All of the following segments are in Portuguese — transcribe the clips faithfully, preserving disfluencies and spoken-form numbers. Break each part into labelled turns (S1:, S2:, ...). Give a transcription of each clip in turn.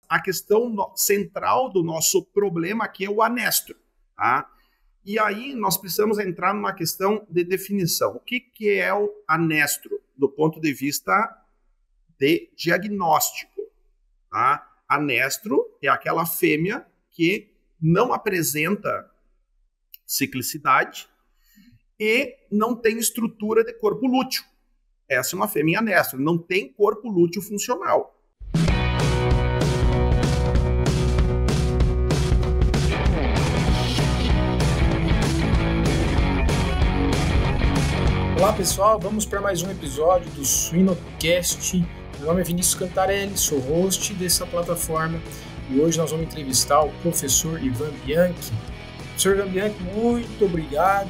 S1: a questão no, central do nosso problema aqui é o anestro, tá? E aí nós precisamos entrar numa questão de definição. O que, que é o anestro do ponto de vista de diagnóstico? Tá? Anestro é aquela fêmea que não apresenta ciclicidade e não tem estrutura de corpo lúteo. Essa é uma fêmea anestro, não tem corpo lúteo funcional.
S2: Olá pessoal, vamos para mais um episódio do Suinocast. Meu nome é Vinícius Cantarelli, sou host dessa plataforma e hoje nós vamos entrevistar o professor Ivan Bianchi. Professor Ivan Bianchi, muito obrigado,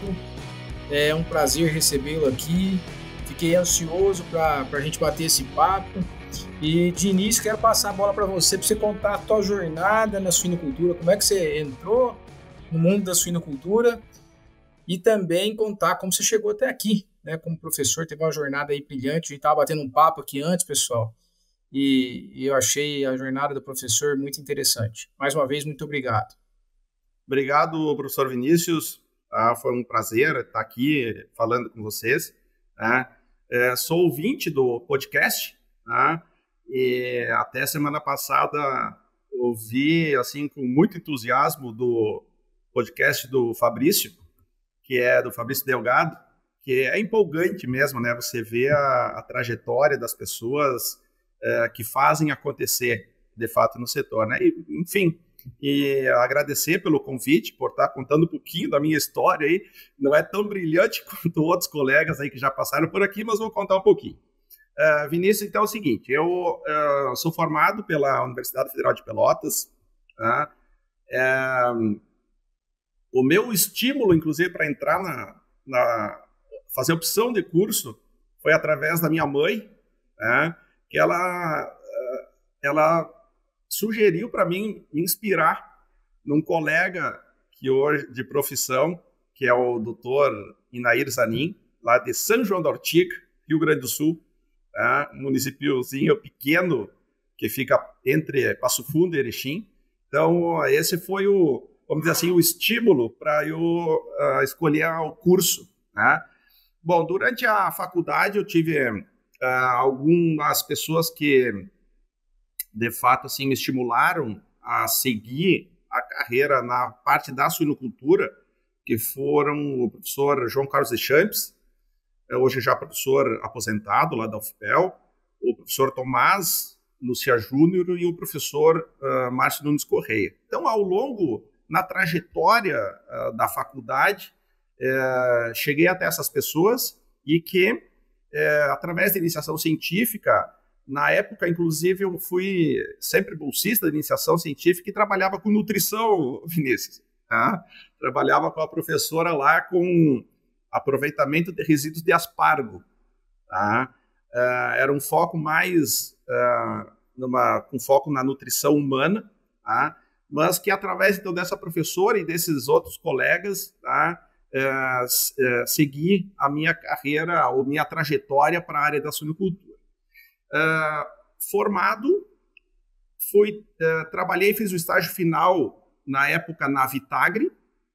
S2: é um prazer recebê-lo aqui, fiquei ansioso para a gente bater esse papo e de início quero passar a bola para você, para você contar a tua jornada na suinocultura, como é que você entrou no mundo da suinocultura e também contar como você chegou até aqui. Né, como professor, teve uma jornada aí brilhante, a gente estava batendo um papo aqui antes, pessoal, e, e eu achei a jornada do professor muito interessante. Mais uma vez, muito obrigado.
S1: Obrigado, professor Vinícius, ah, foi um prazer estar aqui falando com vocês. Né? É, sou ouvinte do podcast, né? E até semana passada ouvi assim, com muito entusiasmo do podcast do Fabrício, que é do Fabrício Delgado, que é empolgante mesmo, né? Você vê a, a trajetória das pessoas é, que fazem acontecer, de fato, no setor, né? E, enfim, e agradecer pelo convite, por estar contando um pouquinho da minha história aí. Não é tão brilhante quanto outros colegas aí que já passaram por aqui, mas vou contar um pouquinho. Uh, Vinícius, então é o seguinte, eu uh, sou formado pela Universidade Federal de Pelotas, tá? Uh, o meu estímulo, inclusive, para entrar na... na fazer opção de curso foi através da minha mãe, né, que ela, ela sugeriu para mim me inspirar num colega que hoje de profissão, que é o doutor Inair Zanin, lá de São João da Ortiga, Rio Grande do Sul, né, um municípiozinho pequeno que fica entre Passo Fundo e Erechim. Então, esse foi o, vamos dizer assim, o estímulo para eu uh, escolher o curso, né? Bom, durante a faculdade eu tive uh, algumas pessoas que, de fato, assim, me estimularam a seguir a carreira na parte da suinocultura, que foram o professor João Carlos Deschamps, hoje já professor aposentado lá da U F P E L, o professor Tomás Lucia Júnior e o professor uh, Márcio Nunes Correia. Então, ao longo, na trajetória uh, da faculdade, É, cheguei até essas pessoas e que, é, através da iniciação científica, na época, inclusive, eu fui sempre bolsista de iniciação científica e trabalhava com nutrição, Vinícius. Tá? Trabalhava com a professora lá com aproveitamento de resíduos de aspargo. Tá? É, era um foco mais, é, numa, com foco na nutrição humana, tá? Mas que, através então, dessa professora e desses outros colegas, tá? É, é, seguir a minha carreira ou minha trajetória para a área da suinocultura. É, formado, fui, é, trabalhei, fiz o estágio final na época na Vitagre,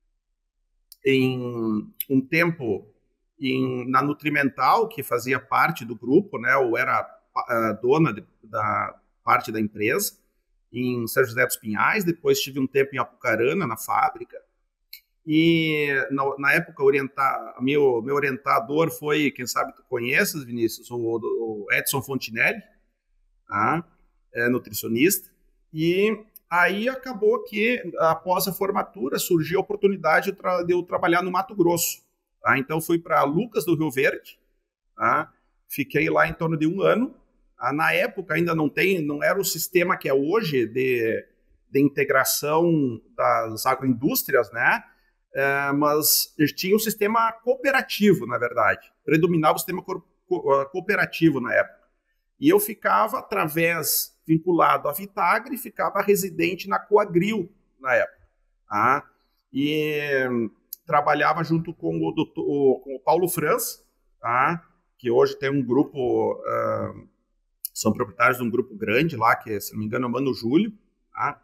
S1: em um tempo em, na Nutrimental, que fazia parte do grupo, né, ou era a, dona de, da parte da empresa, em São José dos Pinhais. Depois tive um tempo em Apucarana, na fábrica. E na, na época, orientar, meu, meu orientador foi, quem sabe tu conheces, Vinícius, o, o Edson Fontinelli, tá? É nutricionista. E aí acabou que, após a formatura, surgiu a oportunidade de, tra- de eu trabalhar no Mato Grosso. Tá? Então, fui para Lucas do Rio Verde, tá? Fiquei lá em torno de um ano. Tá? Na época, ainda não, tem, não era o sistema que é hoje de, de integração das agroindústrias, né? É, mas tinha um sistema cooperativo, na verdade. Predominava o sistema co- co- cooperativo na época. E eu ficava, através, vinculado à Vitagre, ficava residente na Coagril, na época. Tá? E trabalhava junto com o, doutor, com o Paulo Franz, tá? Que hoje tem um grupo, uh, são proprietários de um grupo grande lá, que, se não me engano, é o Mano Júlio. Tá?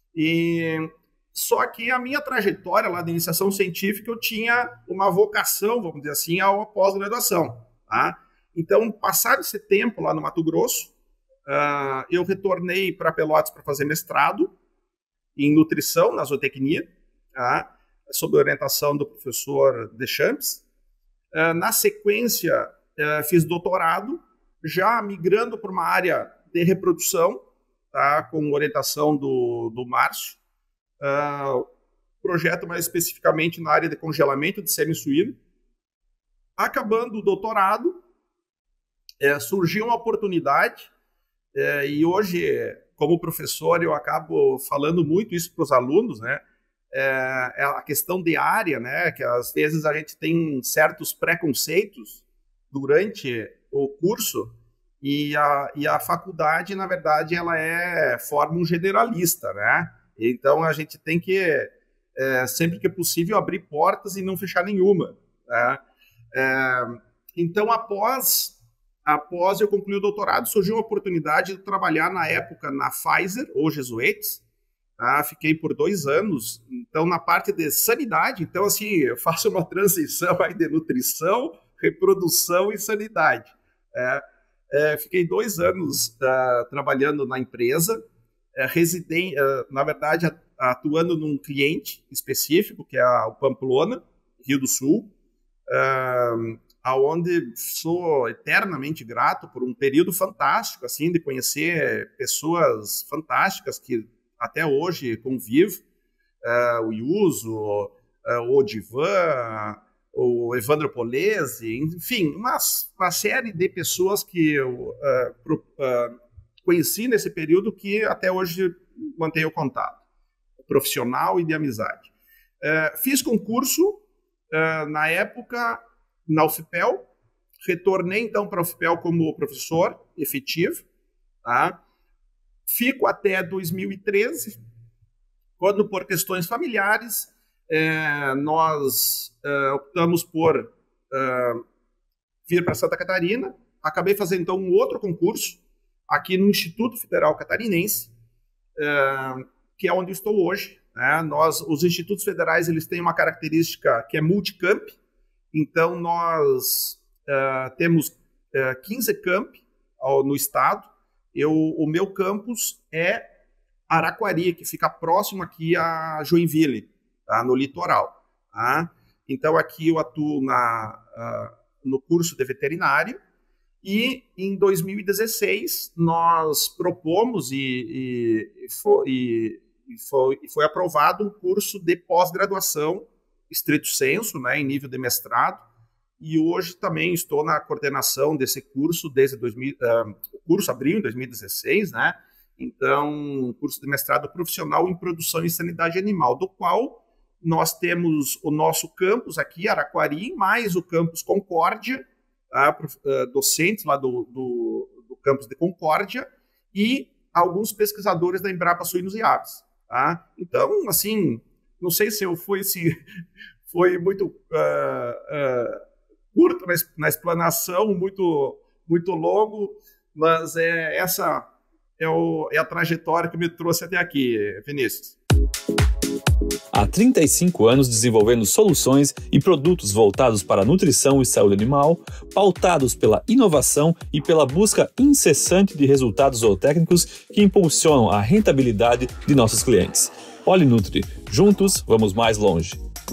S1: E, só que a minha trajetória lá de iniciação científica, eu tinha uma vocação, vamos dizer assim, à pós-graduação. Tá? Então, passado esse tempo lá no Mato Grosso, uh, eu retornei para Pelotas para fazer mestrado em nutrição, na zootecnia, tá? Sob a orientação do professor Deschamps. Uh, na sequência, uh, fiz doutorado, já migrando para uma área de reprodução, tá? Com orientação do, do Márcio. Uh, projeto mais especificamente na área de congelamento de sêmen suíno. Acabando o doutorado, uh, surgiu uma oportunidade, uh, e hoje, como professor, eu acabo falando muito isso para os alunos, né? É, é a questão de área, né? Que às vezes a gente tem certos preconceitos durante o curso e a, e a faculdade, na verdade, ela é forma um generalista, né? Então a gente tem que, é, sempre que é possível, abrir portas e não fechar nenhuma, né? É, então, após, após eu concluir o doutorado, surgiu a oportunidade de trabalhar na época na Pfizer, ou Jesuetes. Ah, fiquei por dois anos, então, na parte de sanidade. Então, assim, eu faço uma transição aí de nutrição, reprodução e sanidade. É, é, fiquei dois anos uh, trabalhando na empresa, é, residei, uh, na verdade, atuando num cliente específico, que é a, o Pamplona, Rio do Sul, uh, aonde sou eternamente grato por um período fantástico, assim, de conhecer pessoas fantásticas que até hoje convivo, uh, o Yuso, uh, o Odivan, o Evandro Polese, enfim, uma, uma série de pessoas que eu uh, pro, uh, conheci nesse período que até hoje mantenho contato, profissional e de amizade. Uh, fiz concurso, uh, na época, na U F P E L, retornei então para a U F P E L como professor efetivo, tá? Fico até dois mil e treze, quando, por questões familiares, é, nós é, optamos por é, vir para Santa Catarina. Acabei fazendo, então, um outro concurso aqui no Instituto Federal Catarinense, é, que é onde estou hoje. Né? Nós, os institutos federais, eles têm uma característica que é multicamp. Então, nós é, temos é, quinze campi ao, no estado. Eu, o meu campus é Araquari, que fica próximo aqui a Joinville, tá? No litoral. Tá? Então, aqui eu atuo na, uh, no curso de veterinário e, em dois mil e dezesseis, nós propomos e, e, e, foi, e, foi, e foi aprovado um curso de pós-graduação, estrito sensu, né, em nível de mestrado. E hoje também estou na coordenação desse curso desde dois mil, uh, o curso abriu em dois mil e dezesseis, né? Então, um curso de mestrado profissional em produção e sanidade animal, do qual nós temos o nosso campus aqui, Araquari, mais o campus Concórdia, tá? uh, docentes lá do, do, do campus de Concórdia, e alguns pesquisadores da Embrapa Suínos e Aves. Tá? Então, assim, não sei se eu fui, se foi muito... Uh, uh, curto na, na explanação, muito, muito longo, mas é, essa é, o, é a trajetória que me trouxe até aqui, Vinícius.
S3: Há trinta e cinco anos desenvolvendo soluções e produtos voltados para a nutrição e saúde animal, pautados pela inovação e pela busca incessante de resultados zootécnicos que impulsionam a rentabilidade de nossos clientes. Polinutri, juntos vamos mais longe.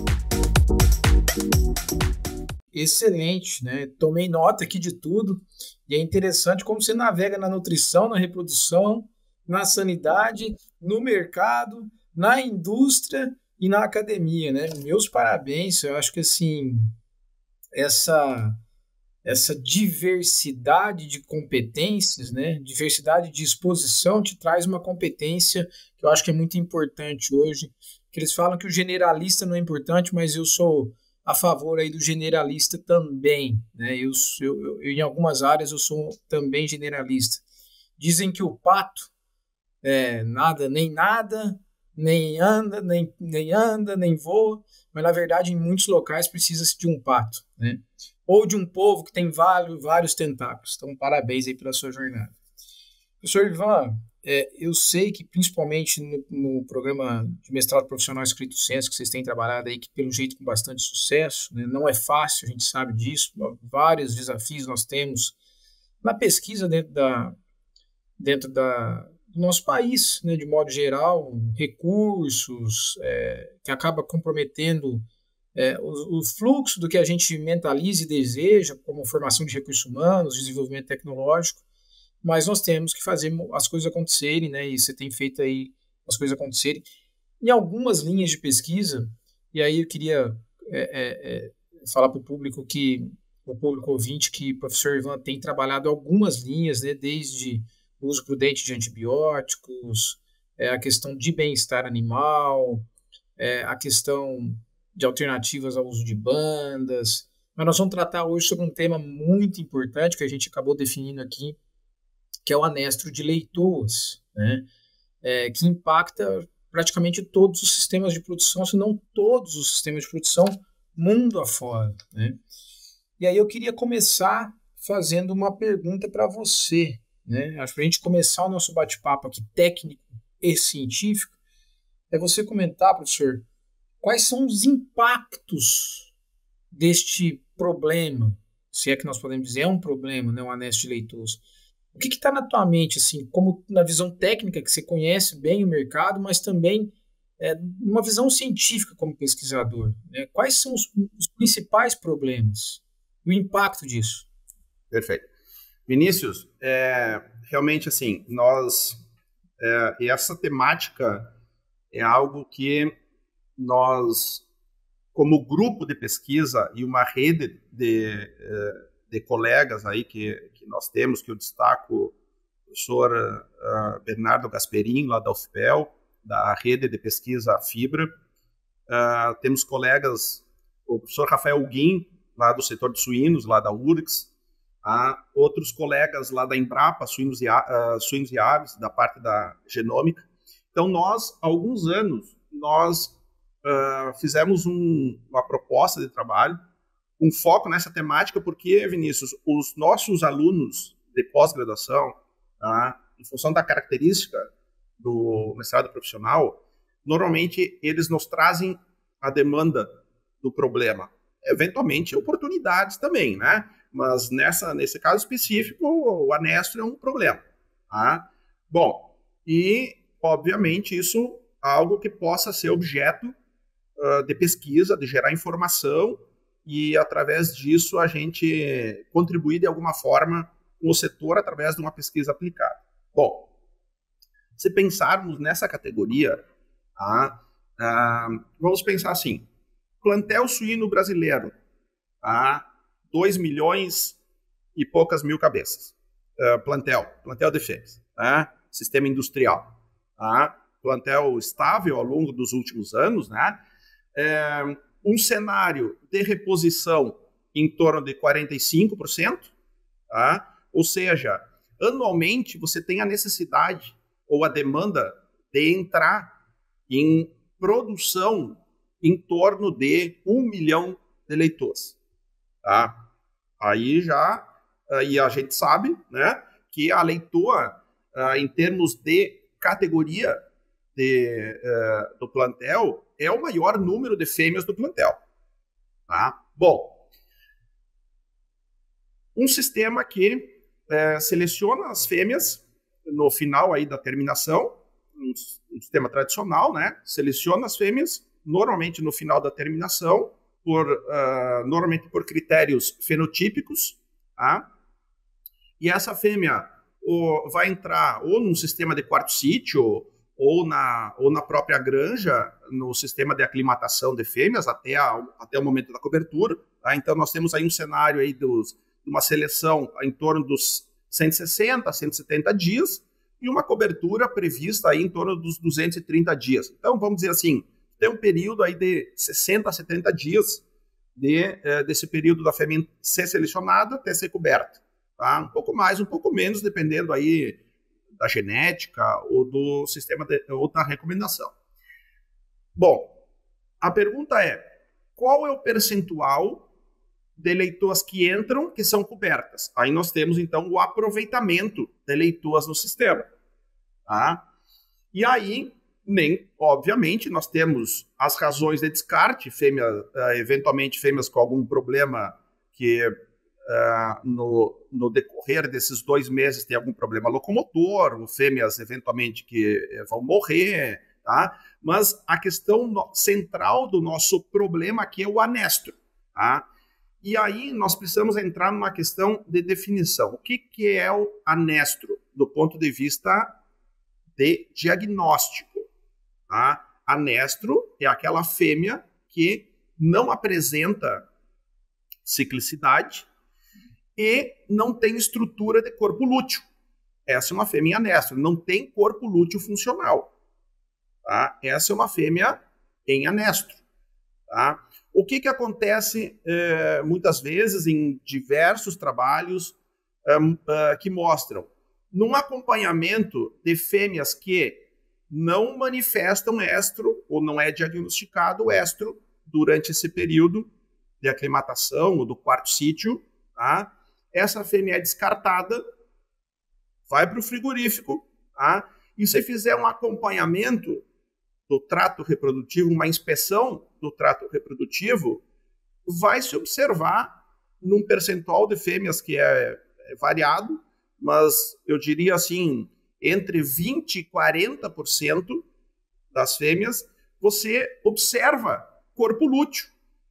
S2: Excelente, né? Tomei nota aqui de tudo e é interessante como você navega na nutrição, na reprodução, na sanidade, no mercado, na indústria e na academia, né? Meus parabéns, eu acho que assim, essa, essa diversidade de competências, né? Diversidade de exposição te traz uma competência que eu acho que é muito importante hoje, que eles falam que o generalista não é importante, mas eu sou a favor aí do generalista também, né? Eu, eu, eu, em algumas áreas eu sou também generalista. Dizem que o pato é nada, nem nada, nem anda, nem, nem anda, nem voa, mas na verdade em muitos locais precisa-se de um pato, né? Ou de um povo que tem vários, vários tentáculos. Então, parabéns aí pela sua jornada. Professor Ivan, é, eu sei que principalmente no, no programa de mestrado profissional escrito ciência que vocês têm trabalhado aí, que pelo jeito com bastante sucesso, né, não é fácil, a gente sabe disso, vários desafios nós temos na pesquisa dentro da, dentro da, do nosso país, né, de modo geral, recursos, é, que acaba comprometendo é, o, o fluxo do que a gente mentaliza e deseja, como formação de recursos humanos, desenvolvimento tecnológico, mas nós temos que fazer as coisas acontecerem, né, e você tem feito aí as coisas acontecerem. Em algumas linhas de pesquisa, e aí eu queria é, é, é, falar para o público que, o público ouvinte, que o professor Ivan tem trabalhado algumas linhas, né, desde o uso prudente de antibióticos, é, a questão de bem-estar animal, é, a questão de alternativas ao uso de bandas, mas nós vamos tratar hoje sobre um tema muito importante que a gente acabou definindo aqui, que é o anestro de leitoas, né, é, que impacta praticamente todos os sistemas de produção, se não todos os sistemas de produção, mundo afora, né? E aí eu queria começar fazendo uma pergunta para você, né? Acho que para a gente começar o nosso bate-papo aqui técnico e científico, é você comentar, professor, quais são os impactos deste problema, se é que nós podemos dizer, é um problema, né, o anestro de leitoso. O que está na tua mente, assim, como na visão técnica, que você conhece bem o mercado, mas também é, uma visão científica como pesquisador, né? Quais são os, os principais problemas, o impacto disso?
S1: Perfeito. Vinícius, é, realmente, assim, nós, é, essa temática é algo que nós, como grupo de pesquisa e uma rede de, de colegas aí que, que nós temos, que eu destaco o professor uh, Bernardo Gasperin, lá da U F P E L, da rede de pesquisa Fibra. Uh, temos colegas, o professor Rafael Guim, lá do setor de suínos, lá da U R G S, uh, outros colegas lá da Embrapa, suínos e, uh, suínos e aves, da parte da genômica. Então, nós, há alguns anos, nós uh, fizemos um, uma proposta de trabalho, um foco nessa temática, porque, Vinícius, os nossos alunos de pós-graduação, tá, em função da característica do mestrado profissional, normalmente eles nos trazem a demanda do problema. Eventualmente, oportunidades também, né? Mas nessa, nesse caso específico, o anestro é um problema. Tá? Bom, e, obviamente, isso é algo que possa ser objeto uh, de pesquisa, de gerar informação, e, através disso, a gente contribuir de alguma forma com o setor através de uma pesquisa aplicada. Bom, se pensarmos nessa categoria, tá, uh, vamos pensar assim, plantel suíno brasileiro, tá, dois milhões e poucas mil cabeças. Uh, plantel, plantel de fêmeas, tá, sistema industrial. Tá, plantel estável ao longo dos últimos anos, né? É, um cenário de reposição em torno de quarenta e cinco por cento, tá? Ou seja, anualmente você tem a necessidade ou a demanda de entrar em produção em torno de um milhão de leitores. Tá? Aí já, aí a gente sabe, né, que a leitoa, em termos de categoria de, uh, do plantel, é o maior número de fêmeas do plantel. Tá? Bom, um sistema que uh, seleciona as fêmeas no final aí da terminação, um, um sistema tradicional, né? Seleciona as fêmeas, normalmente no final da terminação, por, uh, normalmente por critérios fenotípicos, tá? E essa fêmea ou, vai entrar ou num sistema de quarto sítio, ou na, ou na própria granja, no sistema de aclimatação de fêmeas, até, a, até o momento da cobertura. Tá? Então, nós temos aí um cenário aí dos, de uma seleção em torno dos cento e sessenta, cento e setenta dias, e uma cobertura prevista aí em torno dos duzentos e trinta dias. Então, vamos dizer assim, tem um período aí de sessenta a setenta dias de, eh, desse período da fêmea ser selecionada até ser coberta. Tá? Um pouco mais, um pouco menos, dependendo aí da genética ou do sistema de, ou da recomendação. Bom, a pergunta é, qual é o percentual de leitoas que entram que são cobertas? Aí nós temos, então, o aproveitamento de leitoas no sistema. Tá? E aí, nem, obviamente, nós temos as razões de descarte, fêmea, uh, eventualmente fêmeas com algum problema que uh, no, no decorrer desses dois meses tem algum problema locomotor, ou fêmeas eventualmente que vão morrer, tá? Mas a questão no, central do nosso problema aqui é o anestro, tá? E aí nós precisamos entrar numa questão de definição. O que, que é o anestro do ponto de vista de diagnóstico? Tá? Anestro é aquela fêmea que não apresenta ciclicidade e não tem estrutura de corpo lúteo. Essa é uma fêmea em anestro, não tem corpo lúteo funcional. Tá? Essa é uma fêmea em anestro. Tá? O que, que acontece eh, muitas vezes em diversos trabalhos um, uh, que mostram num acompanhamento de fêmeas que não manifestam estro ou não é diagnosticado estro durante esse período de aclimatação ou do quarto sítio, tá? Essa fêmea é descartada, vai para o frigorífico, tá? E se fizer um acompanhamento do trato reprodutivo, uma inspeção do trato reprodutivo, vai se observar num percentual de fêmeas que é, é variado, mas eu diria assim, entre vinte por cento e quarenta por cento das fêmeas, você observa corpo lúteo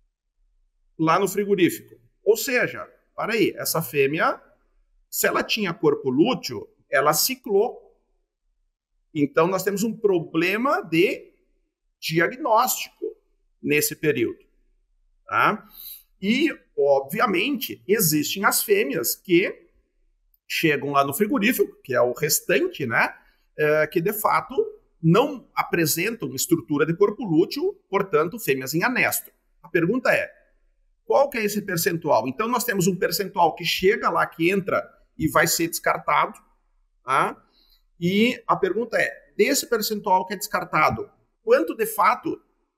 S1: lá no frigorífico. Ou seja, para aí, essa fêmea, se ela tinha corpo lúteo, ela ciclou. Então, nós temos um problema de diagnóstico nesse período. Tá? E, obviamente, existem as fêmeas que chegam lá no frigorífico, que é o restante, né, é, que, de fato, não apresentam estrutura de corpo lúteo, portanto, fêmeas em anestro. A pergunta é, qual que é esse percentual? Então, nós temos um percentual que chega lá, que entra e vai ser descartado, tá? E a pergunta é, desse percentual que é descartado, quanto de fato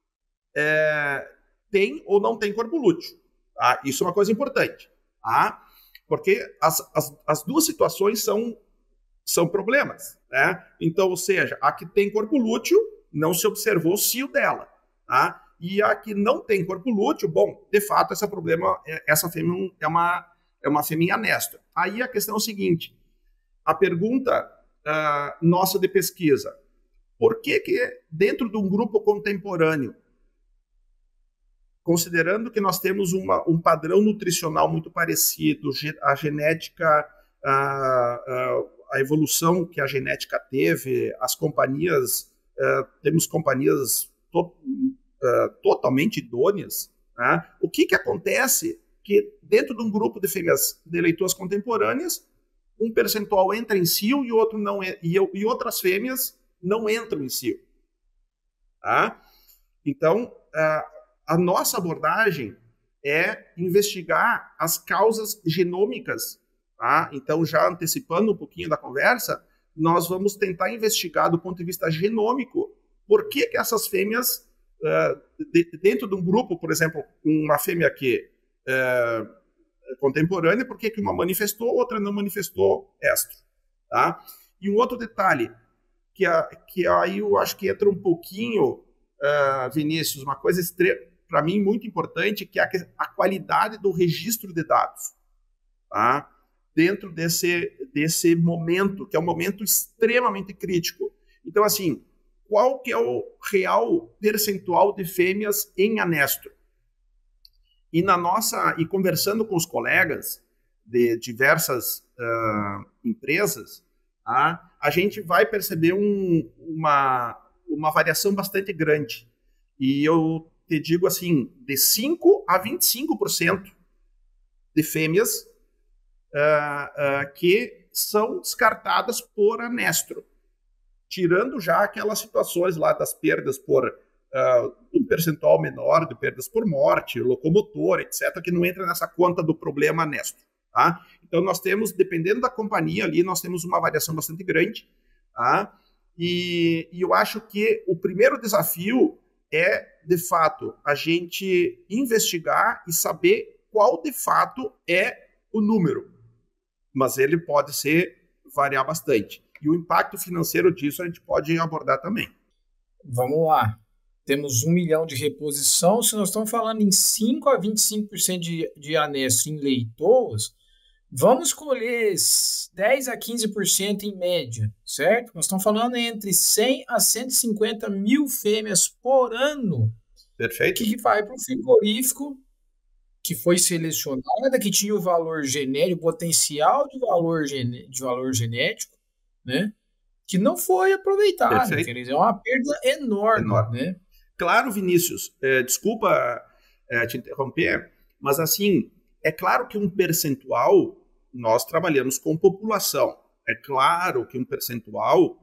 S1: é, tem ou não tem corpo lúteo? Tá? Isso é uma coisa importante, tá? Porque as, as, as duas situações são, são problemas, né? Então, ou seja, a que tem corpo lúteo, não se observou o cio dela, tá? E a que não tem corpo lúteo, bom, de fato, esse problema, essa fêmea é uma, é uma fêmea anestro. Aí a questão é o seguinte, a pergunta uh, nossa de pesquisa, por que que dentro de um grupo contemporâneo, considerando que nós temos uma, um padrão nutricional muito parecido, a genética, a, a, a evolução que a genética teve, as companhias, uh, temos companhias to, uh, totalmente idôneas, né? O que que acontece que dentro de um grupo de fêmeas de leitoas contemporâneas, um percentual entra em cio e, outro não, e, e outras fêmeas não entram em cio. Tá? Então, uh, a nossa abordagem é investigar as causas genômicas. Tá? Então, já antecipando um pouquinho da conversa, nós vamos tentar investigar do ponto de vista genômico por que, que essas fêmeas, uh, de, dentro de um grupo, por exemplo, uma fêmea que uh, contemporânea, por que que uma manifestou, outra não manifestou estro. Tá? E um outro detalhe, que, a, que aí eu acho que entra um pouquinho, uh, Vinícius, uma coisa para mim muito importante, que é a, a qualidade do registro de dados. Tá? Dentro desse, desse momento, que é um momento extremamente crítico. Então, assim, qual que é o real percentual de fêmeas em anestro? E na nossa, e conversando com os colegas de diversas uh, empresas, tá, a gente vai perceber um, uma, uma variação bastante grande. E eu te digo assim, de cinco a vinte e cinco por cento de fêmeas uh, uh, que são descartadas por anestro, tirando já aquelas situações lá das perdas por Uh, um percentual menor de perdas por morte, locomotor, etcétera, que não entra nessa conta do problema anestro. Tá? Então, nós temos, dependendo da companhia ali, nós temos uma variação bastante grande. Tá? E, e eu acho que o primeiro desafio é, de fato, a gente investigar e saber qual, de fato, é o número. Mas ele pode ser, variar bastante. E o impacto financeiro disso a gente pode abordar também.
S2: Vamos lá. Temos um milhão de reposição. Se nós estamos falando em cinco a vinte e cinco por cento de, de anesto em leitoas, vamos escolher dez a quinze por cento em média, certo? Nós estamos falando entre cem a cento e cinquenta mil fêmeas por ano.
S1: Perfeito.
S2: Que vai para o frigorífico que foi selecionada, que tinha o valor genético, potencial de valor, gené de valor genético, né? Que não foi aproveitado. Quer dizer, é uma perda enorme, enorme. Né?
S1: Claro, Vinícius, é, desculpa é, te interromper, mas assim, é claro que um percentual, nós trabalhamos com população. É claro que um percentual,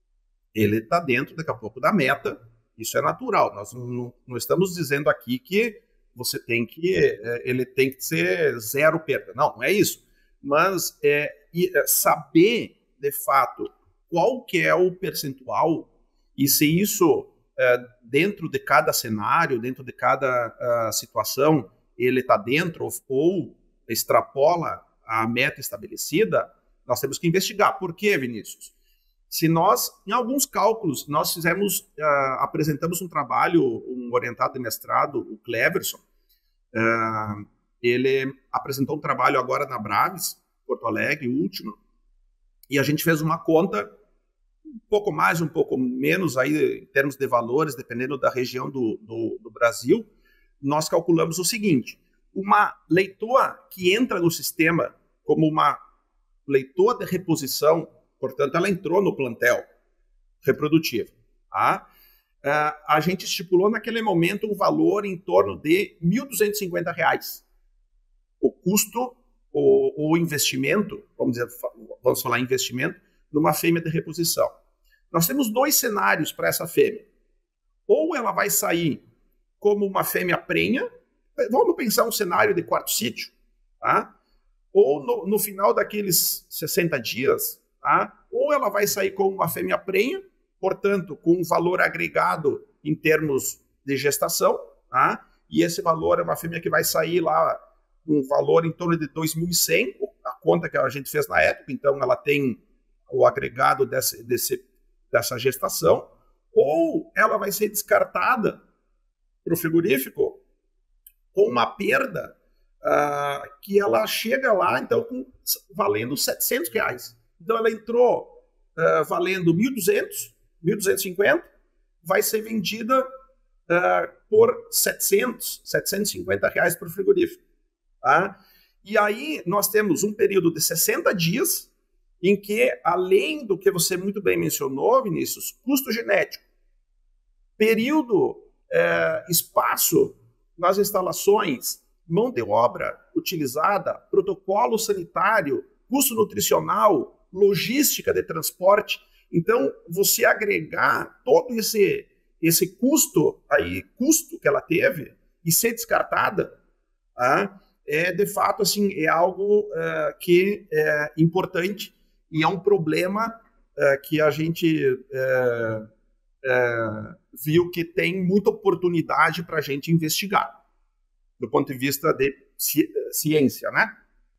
S1: ele está dentro, daqui a pouco, da meta. Isso é natural. Nós não, não estamos dizendo aqui que você tem que, ele tem que ser zero perda. Não, não é isso. Mas é, saber, de fato, qual que é o percentual e se isso, é, dentro de cada cenário, dentro de cada uh, situação, ele está dentro ou, ou extrapola a meta estabelecida, nós temos que investigar. Por quê, Vinícius? Se nós, em alguns cálculos, nós fizemos, uh, apresentamos um trabalho, um orientado de mestrado, o Cleverson, uh, ele apresentou um trabalho agora na Braves, Porto Alegre, o último, e a gente fez uma conta, um pouco mais, um pouco menos, aí, em termos de valores, dependendo da região do, do, do Brasil, nós calculamos o seguinte: uma leitoa que entra no sistema como uma leitoa de reposição, portanto, ela entrou no plantel reprodutivo. Tá? Uh, a gente estipulou naquele momento um valor em torno de mil duzentos e cinquenta reais. O custo, o, o investimento, vamos dizer, vamos falar investimento, numa fêmea de reposição. Nós temos dois cenários para essa fêmea. Ou ela vai sair como uma fêmea prenha, vamos pensar um cenário de quarto sítio, tá? Ou no, no final daqueles sessenta dias, tá? Ou ela vai sair como uma fêmea prenha, portanto, com um valor agregado em termos de gestação, tá? E esse valor é uma fêmea que vai sair lá um valor em torno de dois mil e cem, a conta que a gente fez na época, então ela tem o agregado desse, desse, dessa gestação, ou ela vai ser descartada para o frigorífico com uma perda uh, que ela chega lá, então, com, valendo setecentos reais. Então, ela entrou uh, valendo mil e duzentos, mil duzentos e cinquenta, vai ser vendida uh, por setecentos, setecentos e cinquenta reais para o frigorífico. Tá? E aí, nós temos um período de sessenta dias em que, além do que você muito bem mencionou, Vinícius, custo genético, período, uh, espaço nas instalações, mão de obra utilizada, protocolo sanitário, custo nutricional, logística de transporte. Então, você agregar todo esse, esse custo, aí, custo que ela teve e ser descartada, tá? É, de fato, assim, é algo uh, que é importante e é um problema uh, que a gente uh, uh, viu que tem muita oportunidade para a gente investigar, do ponto de vista de ci ciência, né?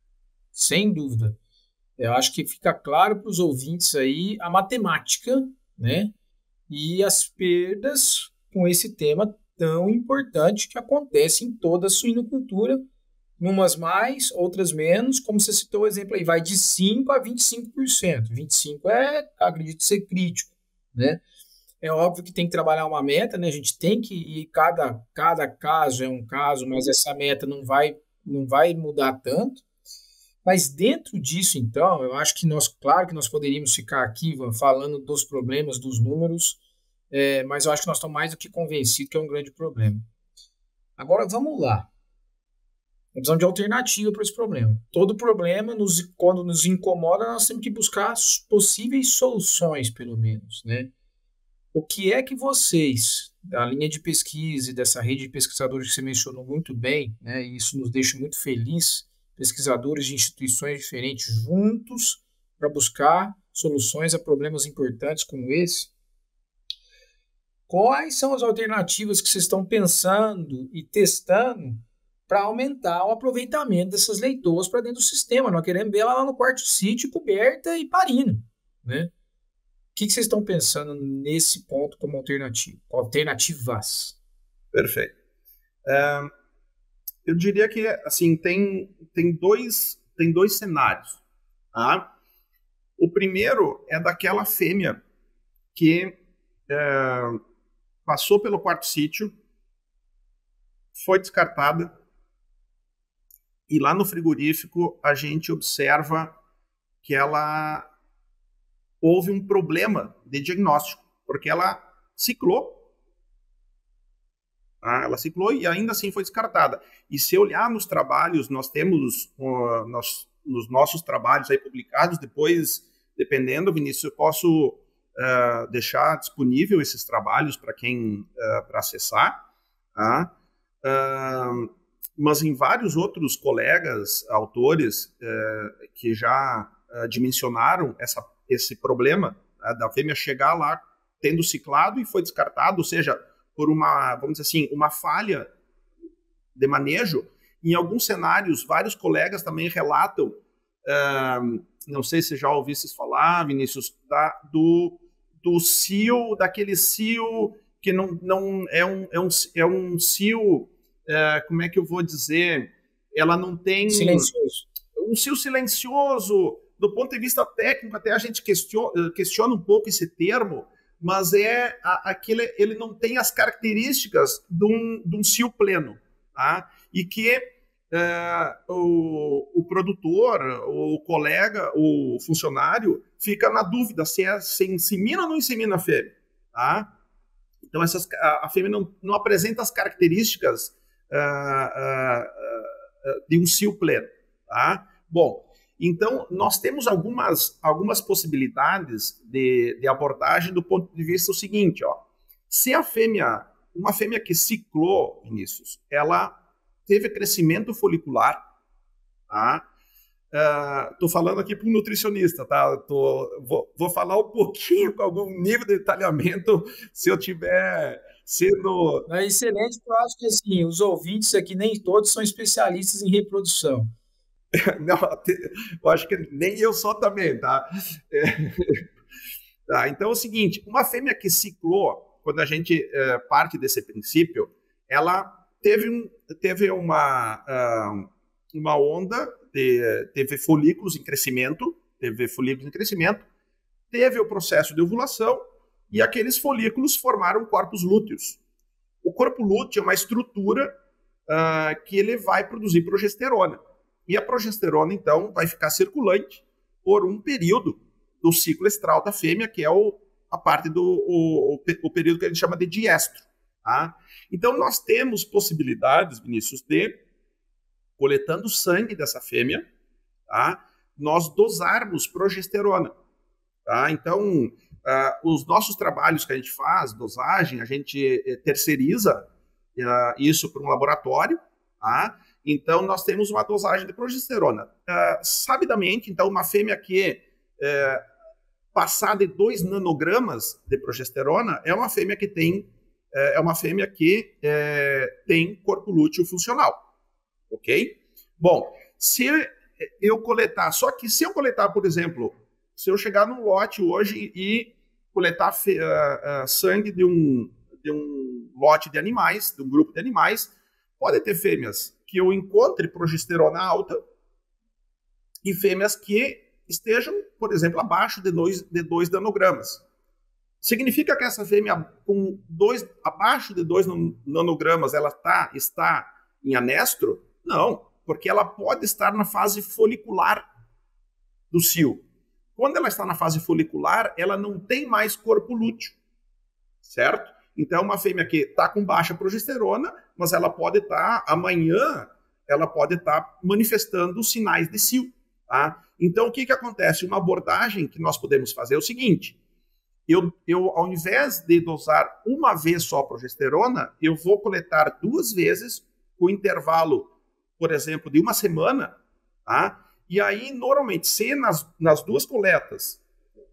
S2: Sem dúvida. Eu acho que fica claro para os ouvintes aí a matemática, né? E as perdas com esse tema tão importante que acontece em toda a suinocultura, umas mais, outras menos, como você citou o exemplo aí, vai de cinco a vinte e cinco por cento. vinte e cinco por cento é, acredito, ser crítico, né? É óbvio que tem que trabalhar uma meta, né? A gente tem que ir, cada, cada caso é um caso, mas essa meta não vai, não vai mudar tanto. Mas dentro disso, então, eu acho que nós, claro que nós poderíamos ficar aqui falando dos problemas, dos números, é, mas eu acho que nós estamos mais do que convencidos que é um grande problema. Agora, vamos lá. Precisamos de alternativa para esse problema. Todo problema, nos, quando nos incomoda, nós temos que buscar possíveis soluções, pelo menos, né? O que é que vocês, da linha de pesquisa e dessa rede de pesquisadores que você mencionou muito bem, né, e isso nos deixa muito felizes, pesquisadores de instituições diferentes juntos para buscar soluções a problemas importantes como esse, quais são as alternativas que vocês estão pensando e testando para aumentar o aproveitamento dessas leitoas para dentro do sistema? Nós queremos ver ela lá no quarto sítio, coberta e parindo, né? que, que vocês estão pensando nesse ponto como alternativa? Alternativas?
S1: Perfeito. É, eu diria que assim, tem, tem, dois, tem dois cenários. Tá? O primeiro é daquela fêmea que é, passou pelo quarto sítio, foi descartada, e lá no frigorífico a gente observa que ela houve um problema de diagnóstico, porque ela ciclou, tá? Ela ciclou e ainda assim foi descartada. E se olhar nos trabalhos, nós temos uh, nós, nos nossos trabalhos aí publicados, depois, dependendo, Vinícius, eu posso uh, deixar disponível esses trabalhos para quem, uh, para acessar, tá? Uh, mas em vários outros colegas, autores, uh, que já uh, dimensionaram essa, esse problema, uh, da fêmea chegar lá tendo ciclado e foi descartado, ou seja, por uma, vamos dizer assim, uma falha de manejo. Em alguns cenários, vários colegas também relatam, uh, não sei se já ouviste falar, Vinícius, da, do, do cio, daquele cio que não, não é um, é um, é um cio, uh, como é que eu vou dizer, ela não tem...
S2: Silencioso.
S1: Um cio silencioso, do ponto de vista técnico, até a gente questiona, questiona um pouco esse termo, mas é a, aquele, ele não tem as características de um, de um cio pleno, tá? E que uh, o, o produtor, o colega, o funcionário fica na dúvida se, é, se insemina ou não insemina a fêmea, tá? Então essas, a, a fêmea não, não apresenta as características uh, uh, uh, de um cio pleno, tá? Bom, então, nós temos algumas, algumas possibilidades de, de abordagem do ponto de vista o seguinte, ó. Se a fêmea, uma fêmea que ciclou, Vinícius, ela teve crescimento folicular, tá? Uh, tô falando aqui para um nutricionista, tá? Tô, vou, vou falar um pouquinho com algum nível de detalhamento se eu tiver sendo...
S2: É excelente, eu acho que assim, os ouvintes aqui nem todos são especialistas em reprodução.
S1: Não, eu acho que nem eu só também, tá? É, tá? Então é o seguinte, uma fêmea que ciclou, quando a gente é, parte desse princípio, ela teve, um, teve uma, uh, uma onda, de, teve folículos em crescimento, teve folículos em crescimento, teve o processo de ovulação e aqueles folículos formaram corpos lúteos. O corpo lúteo é uma estrutura uh, que ele vai produzir progesterona. E a progesterona, então, vai ficar circulante por um período do ciclo estral da fêmea, que é o, a parte do o, o, o período que a gente chama de diestro. Tá? Então, nós temos possibilidades, Vinícius, de, coletando sangue dessa fêmea, tá? Nós dosarmos progesterona. Tá? Então, uh, os nossos trabalhos que a gente faz, dosagem, a gente eh, terceiriza uh, isso para um laboratório, tá? Então, nós temos uma dosagem de progesterona. Uh, sabidamente, então, uma fêmea que uh, passar de dois nanogramas de progesterona é uma fêmea que tem, uh, é uma fêmea que uh, tem corpo lúteo funcional. Ok? Bom, se eu coletar, só que se eu coletar, por exemplo, se eu chegar num lote hoje e coletar uh, uh, sangue de um, de um lote de animais, de um grupo de animais, pode ter fêmeas que eu encontre progesterona alta e fêmeas que estejam, por exemplo, abaixo de dois, de dois nanogramas. Significa que essa fêmea com dois, abaixo de dois nanogramas ela tá, está em anestro? Não, porque ela pode estar na fase folicular do cio. Quando ela está na fase folicular, ela não tem mais corpo lúteo, certo? Então, uma fêmea que está com baixa progesterona, mas ela pode estar, tá, amanhã, ela pode estar tá manifestando sinais de cio. Tá? Então, o que, que acontece? Uma abordagem que nós podemos fazer é o seguinte, eu, eu, ao invés de dosar uma vez só a progesterona, eu vou coletar duas vezes, com intervalo, por exemplo, de uma semana, tá? E aí, normalmente, se nas, nas duas coletas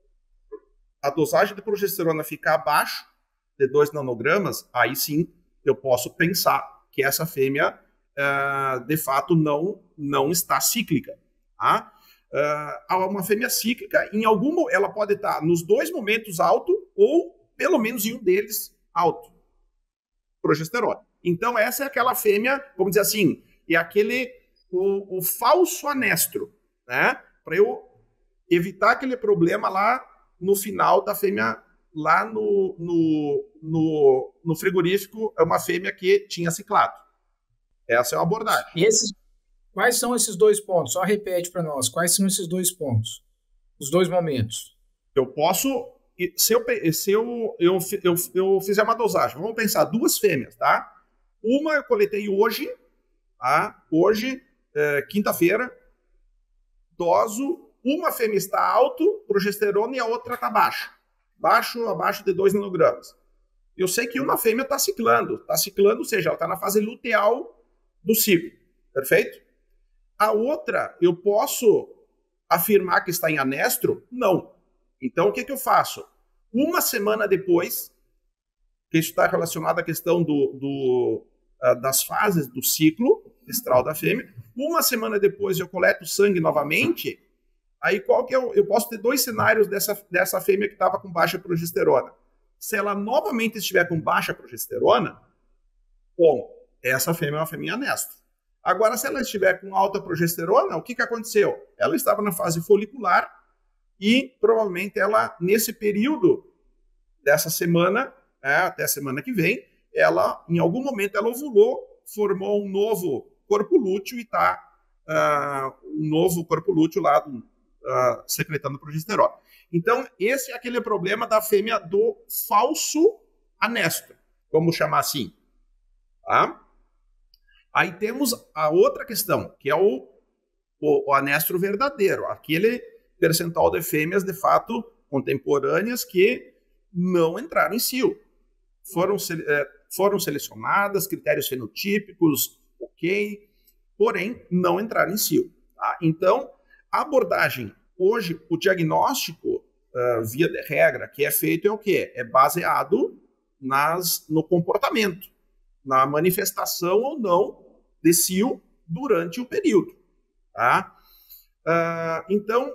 S1: a dosagem de progesterona ficar abaixo de dois nanogramas, aí sim eu posso pensar que essa fêmea, uh, de fato, não, não está cíclica. Tá? uh, uma fêmea cíclica, em algum, ela pode estar nos dois momentos alto ou pelo menos em um deles alto, progesterona. Então essa é aquela fêmea, vamos dizer assim, é aquele, o, o falso anestro, né? Para eu evitar aquele problema lá no final da fêmea, lá no, no, no, no frigorífico, é uma fêmea que tinha ciclado. Essa é uma abordagem.
S2: E esses, quais são esses dois pontos? Só repete para nós, quais são esses dois pontos? Os dois momentos.
S1: Eu posso, se eu, se eu, eu, eu, eu fizer uma dosagem, vamos pensar, duas fêmeas, tá? Uma eu coletei hoje, tá? Hoje, é, quinta-feira, doso, uma fêmea está alto, progesterona, e a outra está baixa. Baixo, abaixo de dois nanogramas. Eu sei que uma fêmea está ciclando. Está ciclando, ou seja, ela está na fase luteal do ciclo. Perfeito? A outra, eu posso afirmar que está em anestro? Não. Então, o que, que eu faço? Uma semana depois, que isso está relacionado à questão do, do, uh, das fases do ciclo estral da fêmea, uma semana depois eu coleto sangue novamente. Aí qual que é o, eu posso ter dois cenários dessa, dessa fêmea que estava com baixa progesterona. Se ela novamente estiver com baixa progesterona, bom, essa fêmea é uma fêmea anestro. Agora, se ela estiver com alta progesterona, o que, que aconteceu? Ela estava na fase folicular e provavelmente ela, nesse período dessa semana, é, até a semana que vem, ela, em algum momento, ela ovulou, formou um novo corpo lúteo e está uh, um novo corpo lúteo lá do Uh, secretando progesterona. Então, esse é aquele problema da fêmea do falso anestro, vamos chamar assim. Tá? Aí temos a outra questão, que é o, o, o anestro verdadeiro, aquele percentual de fêmeas, de fato, contemporâneas que não entraram em C I O. Foram, eh, foram selecionadas, critérios fenotípicos, ok, porém, não entraram em C I O. Tá? Então, a abordagem, hoje, o diagnóstico, uh, via de regra, que é feito é o quê? É baseado nas, no comportamento, na manifestação ou não de C I O durante o período. Tá? Uh, então,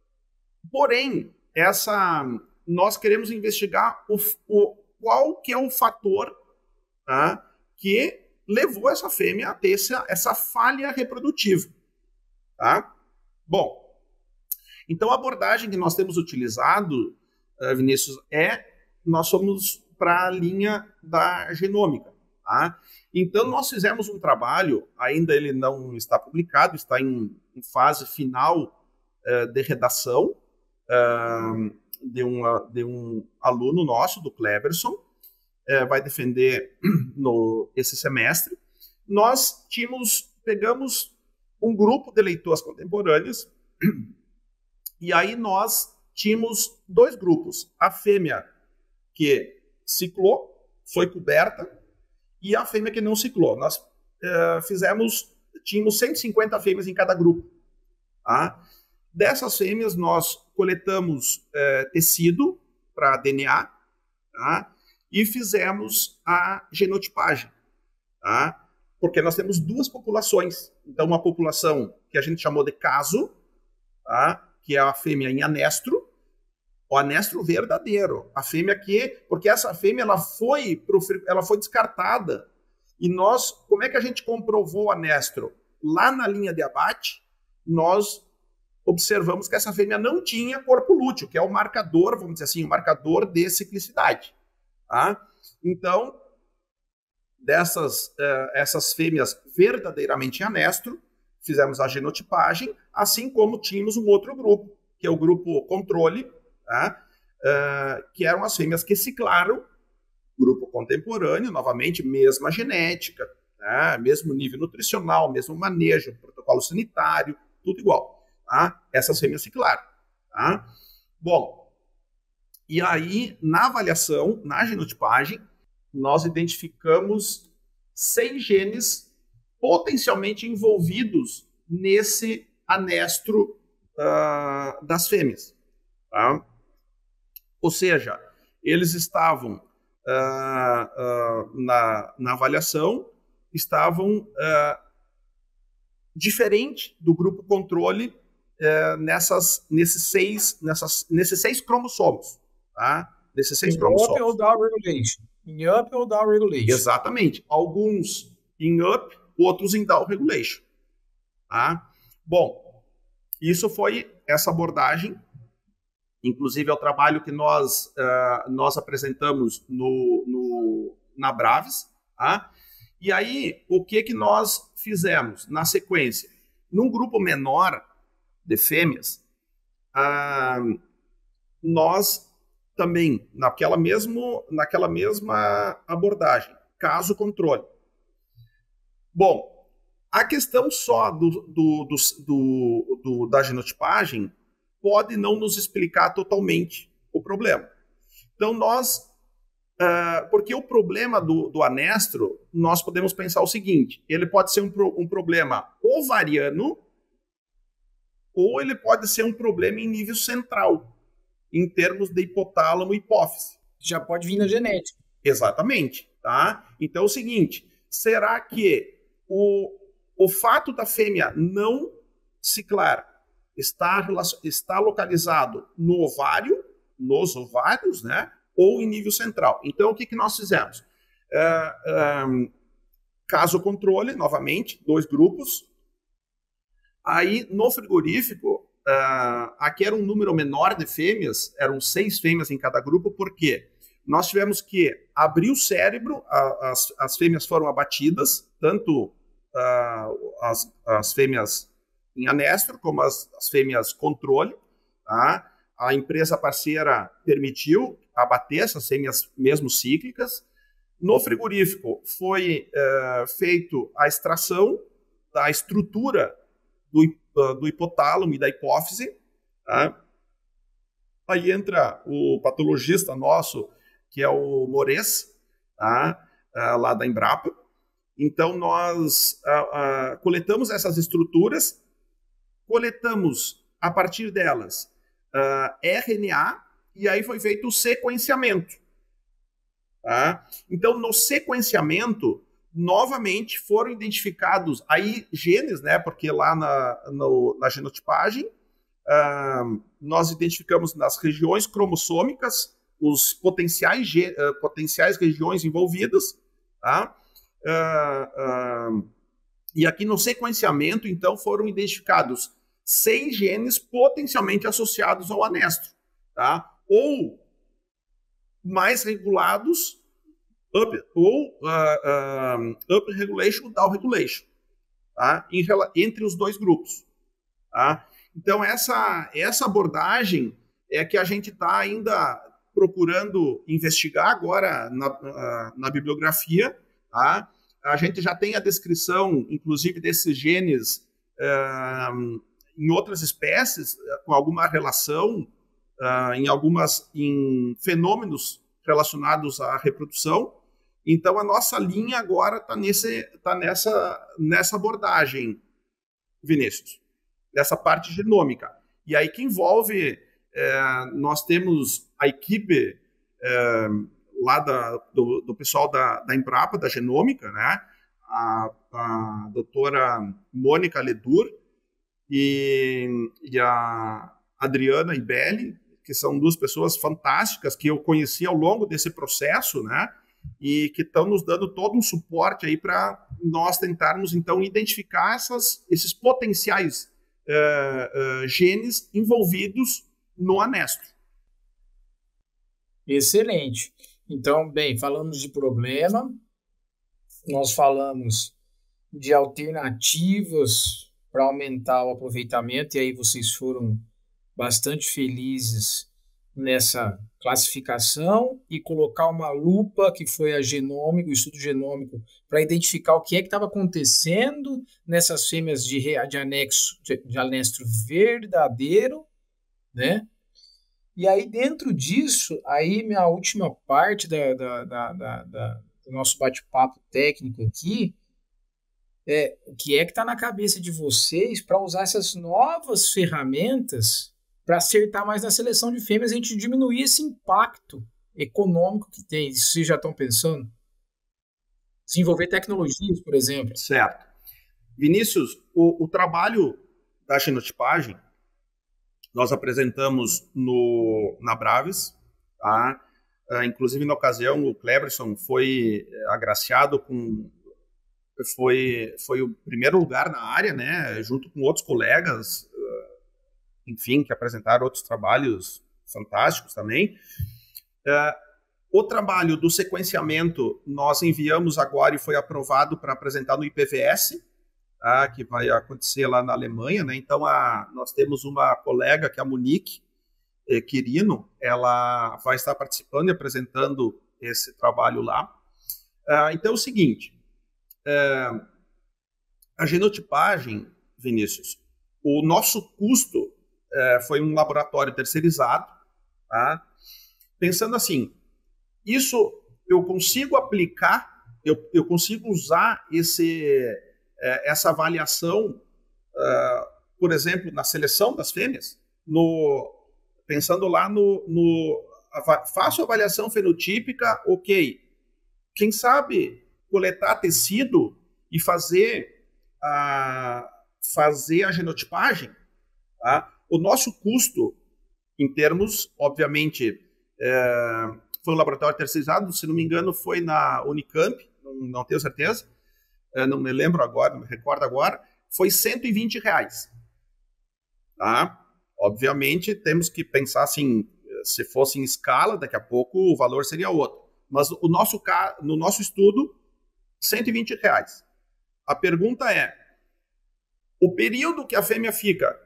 S1: porém, essa, nós queremos investigar o, o, qual que é o fator, tá, que levou essa fêmea a ter essa, essa falha reprodutiva. Tá? Bom, então a abordagem que nós temos utilizado, uh, Vinícius, é, nós somos para a linha da genômica. Tá? Então nós fizemos um trabalho, ainda ele não está publicado, está em, em fase final uh, de redação, uh, de, uma, de um aluno nosso, do Cleverson, uh, vai defender no, esse semestre. Nós tínhamos, pegamos um grupo de leitoras contemporâneas, e aí nós tínhamos dois grupos. A fêmea que ciclou, foi coberta, e a fêmea que não ciclou. Nós uh, fizemos, tínhamos cento e cinquenta fêmeas em cada grupo. Tá? Dessas fêmeas, nós coletamos uh, tecido para D N A, tá? E fizemos a genotipagem. Tá? Porque nós temos duas populações. Então, uma população que a gente chamou de caso, tá? Que é a fêmea em anestro, o anestro verdadeiro. A fêmea que... Porque essa fêmea ela foi, pro, ela foi descartada. E nós, como é que a gente comprovou o anestro? Lá na linha de abate, nós observamos que essa fêmea não tinha corpo lúteo, que é o marcador, vamos dizer assim, o marcador de ciclicidade. Tá? Então, dessas uh, essas fêmeas verdadeiramente em anestro, fizemos a genotipagem, assim como tínhamos um outro grupo, que é o grupo controle, tá? uh, que eram as fêmeas que ciclaram, grupo contemporâneo, novamente, mesma genética, tá? Mesmo nível nutricional, mesmo manejo, protocolo sanitário, tudo igual. Tá? Essas fêmeas ciclaram. Tá? Bom, e aí, na avaliação, na genotipagem, nós identificamos seis genes potencialmente envolvidos nesse anestro uh, das fêmeas. Tá? Ou seja, eles estavam uh, uh, na, na avaliação, estavam uh, diferente do grupo controle é, nessas, nesses, seis, nessas, nesses seis cromossomos. Tá? Nesses seis
S2: in
S1: cromossomos.
S2: up ou down regulation. In up ou down regulation.
S1: Exatamente. Alguns em up, outros em down regulation. Tá? Bom, isso foi essa abordagem. Inclusive, é o trabalho que nós, uh, nós apresentamos no, no, na Braves. Tá? E aí, o que, que nós fizemos na sequência? Num grupo menor de fêmeas, uh, nós também, naquela, mesmo, naquela mesma abordagem, caso controle. Bom, a questão só do, do, do, do, do, da genotipagem pode não nos explicar totalmente o problema. Então, nós, uh, porque o problema do, do anestro, nós podemos pensar o seguinte, ele pode ser um, um problema ovariano ou ele pode ser um problema em nível central, em termos de hipotálamo e hipófise.
S2: Já pode vir na genética.
S1: Exatamente. Tá? Então, é o seguinte, será que o, o fato da fêmea não ciclar Está, está localizado no ovário, nos ovários, né? Ou em nível central. Então, o que, que nós fizemos? Uh, um, caso controle, novamente, dois grupos. Aí, no frigorífico, uh, aqui era um número menor de fêmeas, eram seis fêmeas em cada grupo, porque nós tivemos que abrir o cérebro, a, as, as fêmeas foram abatidas, tanto uh, as, as fêmeas em anestro, como as, as fêmeas controle. Tá? A empresa parceira permitiu abater essas fêmeas mesmo cíclicas. No frigorífico foi uh, feito a extração da estrutura do, uh, do hipotálamo e da hipófise. Tá? Aí entra o patologista nosso, que é o Mores, tá? uh, lá da Embrapa. Então, nós uh, uh, coletamos essas estruturas, coletamos, a partir delas, uh, R N A, e aí foi feito o sequenciamento. Tá? Então, no sequenciamento, novamente foram identificados aí genes, né, porque lá na, no, na genotipagem, uh, nós identificamos nas regiões cromossômicas os potenciais, uh, potenciais regiões envolvidas. Tá? Uh, uh, E aqui no sequenciamento, então, foram identificados seis genes potencialmente associados ao anestro, tá? Ou mais regulados, up, ou uh, uh, up regulation ou down regulation, tá? Em, entre os dois grupos. Tá? Então, essa, essa abordagem é que a gente está ainda procurando investigar agora na, uh, na bibliografia, tá? A gente já tem a descrição, inclusive, desses genes uh, em outras espécies, com alguma relação, uh, em algumas em fenômenos relacionados à reprodução. Então, a nossa linha agora está tá nessa, nessa abordagem, Vinícius, nessa parte genômica. E aí que envolve, uh, nós temos a equipe uh, lá da, do, do pessoal da, da Embrapa, da genômica, né? A, a doutora Mônica Ledur e, e a Adriana Ibelli, que são duas pessoas fantásticas que eu conheci ao longo desse processo, né? E que estão nos dando todo um suporte aí para nós tentarmos, então, identificar essas, esses potenciais uh, uh, genes envolvidos no anestro.
S2: Excelente. Então, bem, falamos de problema, nós falamos de alternativas para aumentar o aproveitamento, e aí vocês foram bastante felizes nessa classificação e colocar uma lupa, que foi a genômica, o estudo genômico, para identificar o que é que estava acontecendo nessas fêmeas de, de anexo, de, de anestro verdadeiro, né? E aí, dentro disso, aí minha última parte da, da, da, da, da, do nosso bate-papo técnico aqui é o que é que está na cabeça de vocês para usar essas novas ferramentas para acertar mais na seleção de fêmeas e a gente diminuir esse impacto econômico que tem. Vocês já estão pensando? Desenvolver tecnologias, por exemplo.
S1: Certo. Vinícius, o, o trabalho da genotipagem, nós apresentamos no, na Braves, tá? Uh, inclusive, na ocasião, o Cleberson foi agraciado com... Foi, foi o primeiro lugar na área, né? Junto com outros colegas, uh, enfim, que apresentaram outros trabalhos fantásticos também. Uh, o trabalho do sequenciamento nós enviamos agora e foi aprovado para apresentar no I P V S, tá? Que vai acontecer lá na Alemanha, né? Então, a, nós temos uma colega, que é a Monique eh, Quirino, ela vai estar participando e apresentando esse trabalho lá. Uh, então, é o seguinte, uh, a genotipagem, Vinícius, o nosso custo uh, foi um laboratório terceirizado, tá? Pensando assim, isso eu consigo aplicar, eu, eu consigo usar esse, essa avaliação, uh, por exemplo, na seleção das fêmeas, no, pensando lá no, no... Faço avaliação fenotípica, ok. Quem sabe coletar tecido e fazer a, fazer a genotipagem, tá? O nosso custo, em termos, obviamente... É, foi um laboratório terceirizado, se não me engano, foi na Unicamp, não, não tenho certeza, não me lembro agora, não me recordo agora, foi cento e vinte reais. Tá? Obviamente, temos que pensar assim, se fosse em escala, daqui a pouco o valor seria outro. Mas o nosso, no nosso estudo, cento e vinte reais. A pergunta é, o período que a fêmea fica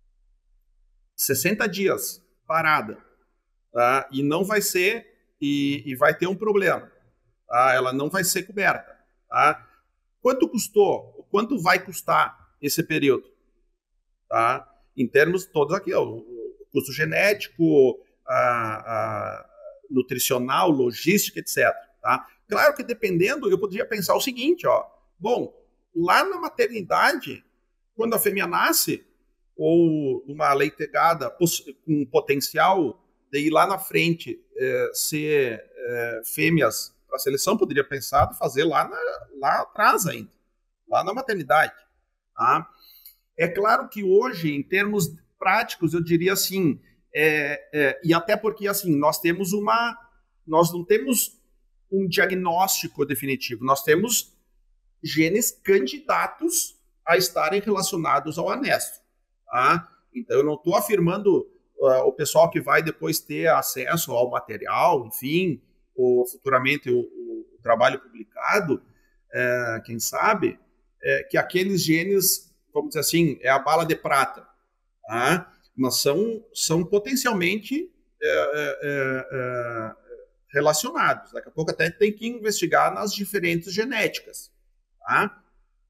S1: sessenta dias parada, tá? E não vai ser... E, e vai ter um problema, tá? Ela não vai ser coberta, tá? Quanto custou? Quanto vai custar esse período? Tá? Em termos todos aqui, ó, o custo genético, a, a nutricional, logística, etcétera. Tá? Claro que dependendo, eu poderia pensar o seguinte, ó, bom, lá na maternidade, quando a fêmea nasce, ou uma leitegada com potencial de ir lá na frente é, ser é, fêmeas para a seleção, poderia pensar em fazer lá, na, lá atrás ainda, lá na maternidade. Tá? É claro que hoje, em termos práticos, eu diria assim, é, é, e até porque assim, nós temos uma, nós não temos um diagnóstico definitivo, nós temos genes candidatos a estarem relacionados ao anesto. Tá? Então, eu não estou afirmando uh, o pessoal que vai depois ter acesso ao material, enfim, ou futuramente o, o trabalho publicado, é, quem sabe, é, que aqueles genes, vamos dizer assim, é a bala de prata, tá? Mas são, são potencialmente é, é, é, relacionados. Daqui a pouco até tem que investigar nas diferentes genéticas, tá?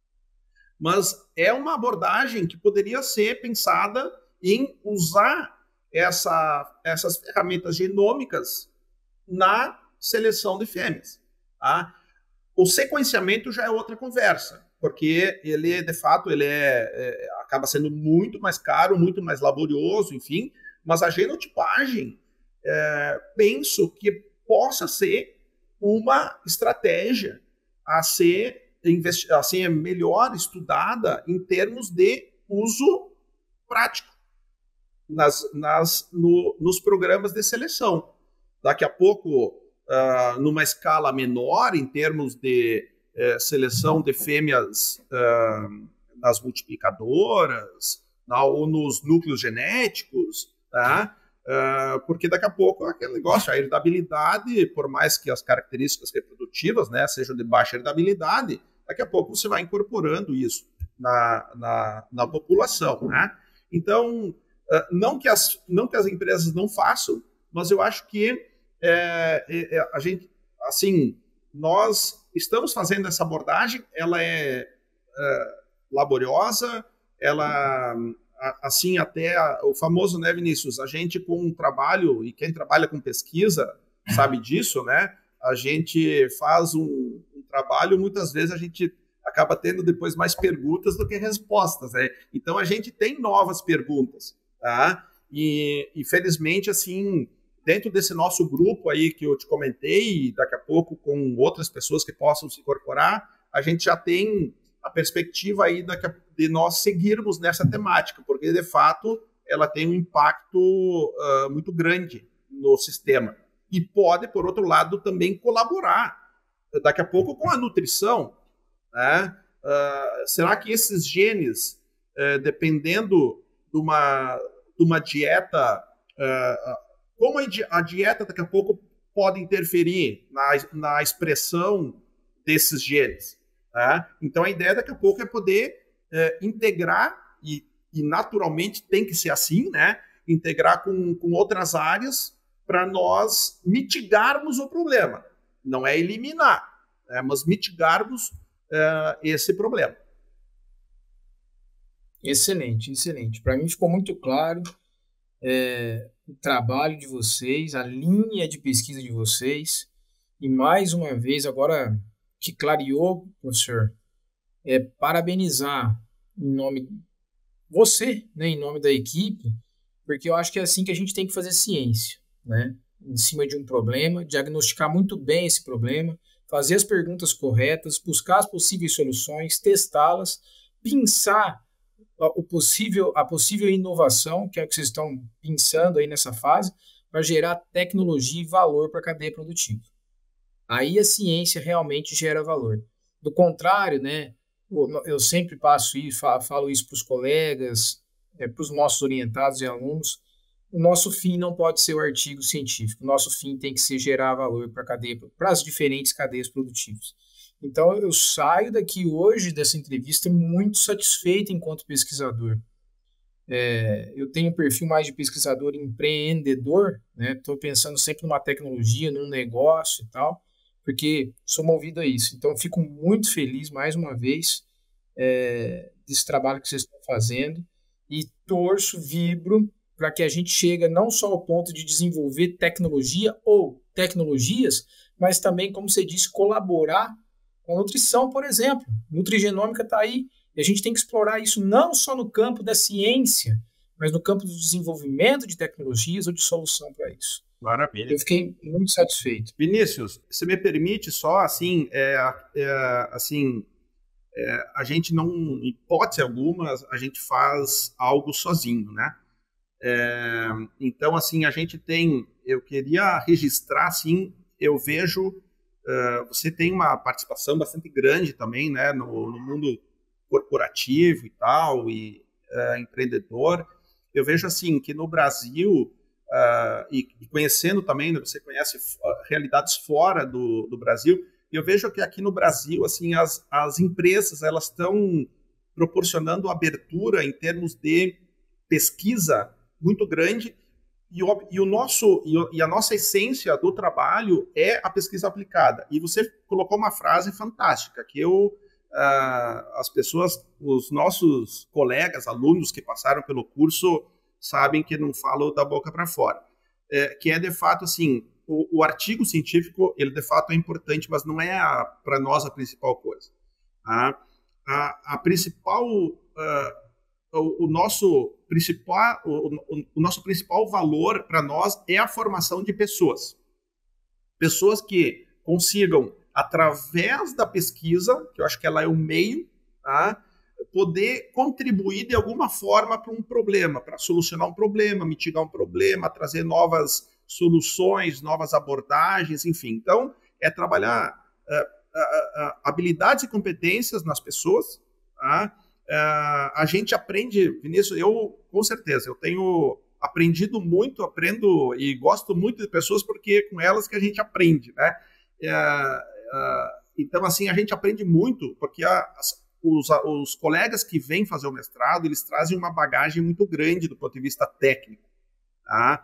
S1: Mas é uma abordagem que poderia ser pensada em usar essa, essas ferramentas genômicas na seleção de fêmeas. Tá? O sequenciamento já é outra conversa, porque ele, de fato, ele é, é, acaba sendo muito mais caro, muito mais laborioso, enfim, mas a genotipagem, é, penso que possa ser uma estratégia a ser assim, é melhor estudada em termos de uso prático nas, nas, no, nos programas de seleção. Daqui a pouco, uh, numa escala menor, em termos de uh, seleção de fêmeas uh, nas multiplicadoras, na, ou nos núcleos genéticos, tá? Uh, porque daqui a pouco aquele negócio, a heredabilidade, por mais que as características reprodutivas, né, sejam de baixa heredabilidade, daqui a pouco você vai incorporando isso na, na, na população. Né? Então, uh, não, que as, não que as empresas não façam, mas eu acho que é, é, a gente, assim, nós estamos fazendo essa abordagem, ela é, é laboriosa, ela... assim, até a, o famoso, né, Vinícius, a gente com um trabalho, e quem trabalha com pesquisa sabe disso, né, a gente faz um, um trabalho, muitas vezes a gente acaba tendo depois mais perguntas do que respostas, né, então a gente tem novas perguntas, tá, e, e felizmente, assim, dentro desse nosso grupo aí que eu te comentei, daqui a pouco com outras pessoas que possam se incorporar, a gente já tem a perspectiva aí de nós seguirmos nessa temática, porque, de fato, ela tem um impacto uh, muito grande no sistema. E pode, por outro lado, também colaborar, daqui a pouco, com a nutrição. Né? Uh, será que esses genes, uh, dependendo de uma, de uma dieta, uh, como a dieta, daqui a pouco, pode interferir na, na expressão desses genes? Né? Então, a ideia, daqui a pouco, é poder uh, integrar e e naturalmente tem que ser assim, né? Integrar com, com outras áreas para nós mitigarmos o problema. Não é eliminar, né? Mas mitigarmos uh, esse problema.
S2: Excelente, excelente. Para mim ficou muito claro é, o trabalho de vocês, a linha de pesquisa de vocês. E mais uma vez, agora que clareou, professor, é parabenizar em nome você, né, em nome da equipe, porque eu acho que é assim que a gente tem que fazer ciência, né? Em cima de um problema, diagnosticar muito bem esse problema, fazer as perguntas corretas, buscar as possíveis soluções, testá-las, pensar o possível, a possível inovação, que é o que vocês estão pensando aí nessa fase, para gerar tecnologia e valor para a cadeia produtiva. Aí a ciência realmente gera valor. Do contrário, né? Eu sempre passo isso, falo isso para os colegas, é, para os nossos orientados e alunos. O nosso fim não pode ser o artigo científico. O nosso fim tem que ser gerar valor para a cadeia, para as diferentes cadeias produtivas. Então, eu saio daqui hoje dessa entrevista muito satisfeito enquanto pesquisador. É, eu tenho um perfil mais de pesquisador empreendedor, né? Estou pensando sempre numa tecnologia, num negócio e tal, porque sou movido a isso. Então, fico muito feliz, mais uma vez, é, desse trabalho que vocês estão fazendo e torço, vibro, para que a gente chegue não só ao ponto de desenvolver tecnologia ou tecnologias, mas também, como você disse, colaborar com a nutrição, por exemplo. Nutrigenômica está aí, e a gente tem que explorar isso não só no campo da ciência, mas no campo do desenvolvimento de tecnologias ou de solução para isso.
S1: Maravilha.
S2: Eu fiquei muito satisfeito.
S1: Vinícius, se me permite só, assim, é, é, assim é, a gente não, em hipótese alguma, a gente faz algo sozinho, né? É, então, assim, a gente tem, eu queria registrar, assim, eu vejo, uh, você tem uma participação bastante grande também, né, no, no mundo corporativo e tal, e uh, empreendedor. Eu vejo, assim, que no Brasil... Uh, e, e conhecendo também, né, você conhece uh, realidades fora do, do Brasil, eu vejo que aqui no Brasil, assim, as, as empresas, elas estão proporcionando abertura em termos de pesquisa muito grande, e o, e o nosso, e, e a nossa essência do trabalho é a pesquisa aplicada. E você colocou uma frase fantástica, que eu, uh, as pessoas, os nossos colegas, alunos que passaram pelo curso, sabem que não falo da boca para fora, é, que é de fato assim, o, o artigo científico, ele de fato é importante, mas não é para nós a principal coisa. A, a, a principal, uh, o, o nosso principal, o, o, o nosso principal valor para nós é a formação de pessoas, pessoas que consigam, através da pesquisa, que eu acho que ela é o meio, tá? Poder contribuir de alguma forma para um problema, para solucionar um problema, mitigar um problema, trazer novas soluções, novas abordagens, enfim. Então, é trabalhar uh, uh, uh, habilidades e competências nas pessoas. Tá? Uh, a gente aprende, Vinícius, eu, com certeza, eu tenho aprendido muito, aprendo e gosto muito de pessoas porque é com elas que a gente aprende, né? Uh, uh, então, assim, a gente aprende muito porque a, as Os, os colegas que vêm fazer o mestrado, eles trazem uma bagagem muito grande do ponto de vista técnico, tá?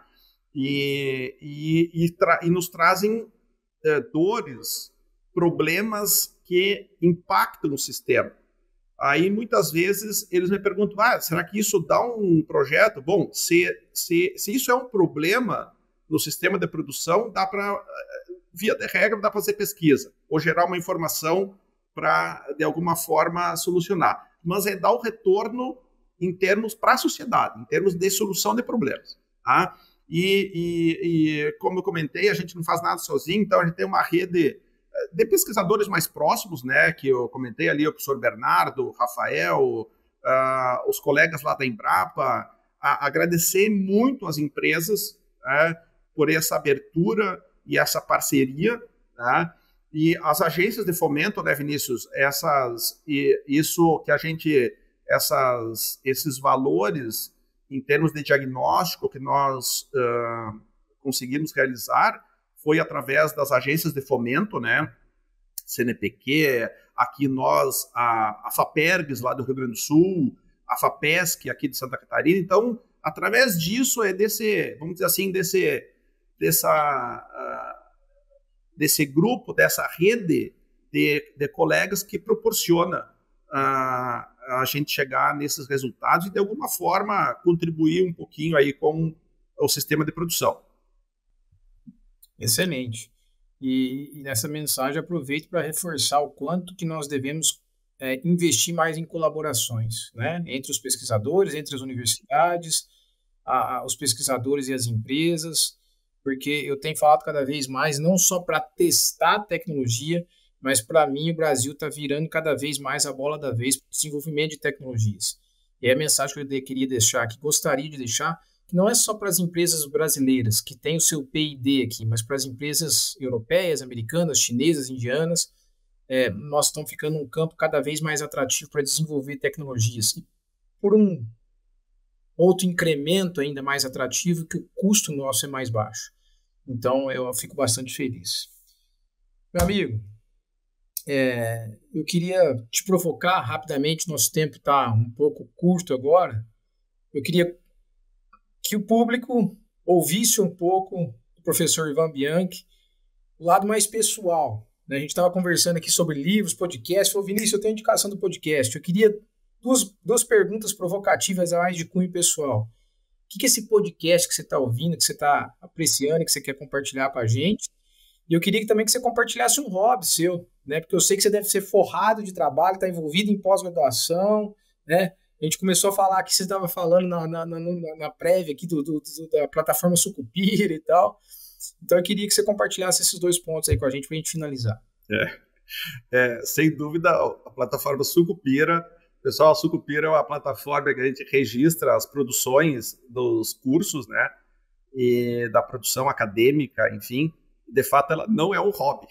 S1: E, e, e, tra e nos trazem é, dores, problemas que impactam o sistema. Aí, muitas vezes, eles me perguntam, ah, será que isso dá um projeto? Bom, se, se, se isso é um problema no sistema de produção, dá para, via de regra, dá para fazer pesquisa, ou gerar uma informação para, de alguma forma, solucionar. Mas é dar o retorno em termos para a sociedade, em termos de solução de problemas. Tá? E, e, e, como eu comentei, a gente não faz nada sozinho, então a gente tem uma rede de pesquisadores mais próximos, né, que eu comentei ali, o professor Bernardo, o Rafael, uh, os colegas lá da Embrapa, a agradecer muito às empresas, né, por essa abertura e essa parceria, né, e as agências de fomento, né, Vinícius, essas, e isso que a gente, essas, esses valores em termos de diagnóstico que nós uh, conseguimos realizar foi através das agências de fomento, né, C N P Q, aqui nós, a, a FAPERGS lá do Rio Grande do Sul, a FAPESC aqui de Santa Catarina. Então, através disso, é desse, vamos dizer assim, desse, dessa, uh, desse grupo, dessa rede de, de colegas que proporciona uh, a gente chegar nesses resultados e, de alguma forma, contribuir um pouquinho aí com o sistema de produção.
S2: Excelente. E, e nessa mensagem aproveito para reforçar o quanto que nós devemos é, investir mais em colaborações, né? Entre os pesquisadores, entre as universidades, a, a, os pesquisadores e as empresas, porque eu tenho falado cada vez mais, não só para testar a tecnologia, mas para mim o Brasil está virando cada vez mais a bola da vez para o desenvolvimento de tecnologias. E é a mensagem que eu de, queria deixar, que gostaria de deixar, que não é só para as empresas brasileiras, que têm o seu P e D aqui, mas para as empresas europeias, americanas, chinesas, indianas, é, nós estamos ficando um campo cada vez mais atrativo para desenvolver tecnologias. E por um outro incremento ainda mais atrativo, que o custo nosso é mais baixo. Então, eu fico bastante feliz. Meu amigo, é, eu queria te provocar rapidamente, nosso tempo está um pouco curto agora. Eu queria que o público ouvisse um pouco do professor Ivan Bianchi, o lado mais pessoal, né? A gente estava conversando aqui sobre livros, podcast. Falou, Vinícius, eu tenho indicação do podcast. Eu queria duas, duas perguntas provocativas a mais de cunho pessoal. O que, que é esse podcast que você está ouvindo, que você está apreciando e que você quer compartilhar com a gente? E eu queria também que você compartilhasse um hobby seu, né? Porque eu sei que você deve ser forrado de trabalho, está envolvido em pós-graduação, né? A gente começou a falar aqui, você estava falando na, na, na, na prévia aqui do, do, do, da plataforma Sucupira e tal. Então eu queria que você compartilhasse esses dois pontos aí com a gente para a gente finalizar.
S1: É, é, sem dúvida, a plataforma Sucupira, pessoal, a Sucupira é uma plataforma que a gente registra as produções dos cursos, né, e da produção acadêmica, enfim. De fato, ela não é um hobby.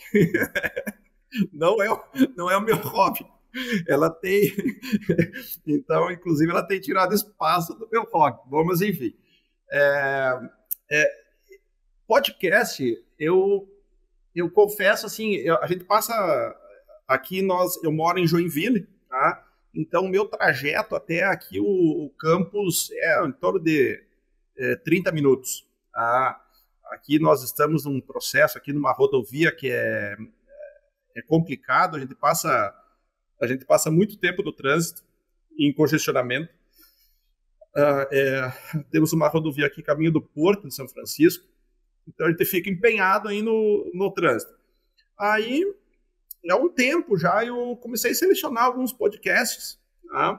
S1: não, é, não é o meu hobby. Ela tem, então, inclusive, ela tem tirado espaço do meu hobby. Bom, mas enfim, é, é, podcast, eu, eu confesso, assim, eu, a gente passa, aqui nós, eu moro em Joinville, tá? Então, o meu trajeto até aqui, o, o campus, é em torno de é, trinta minutos, tá? Aqui nós estamos num processo, aqui numa rodovia que é, é complicado, a gente passa... A gente passa muito tempo no trânsito, em congestionamento. Uh, é, temos uma rodovia aqui, caminho do Porto de São Francisco, então a gente fica empenhado aí no, no trânsito. Aí, há um tempo já, eu comecei a selecionar alguns podcasts, tá?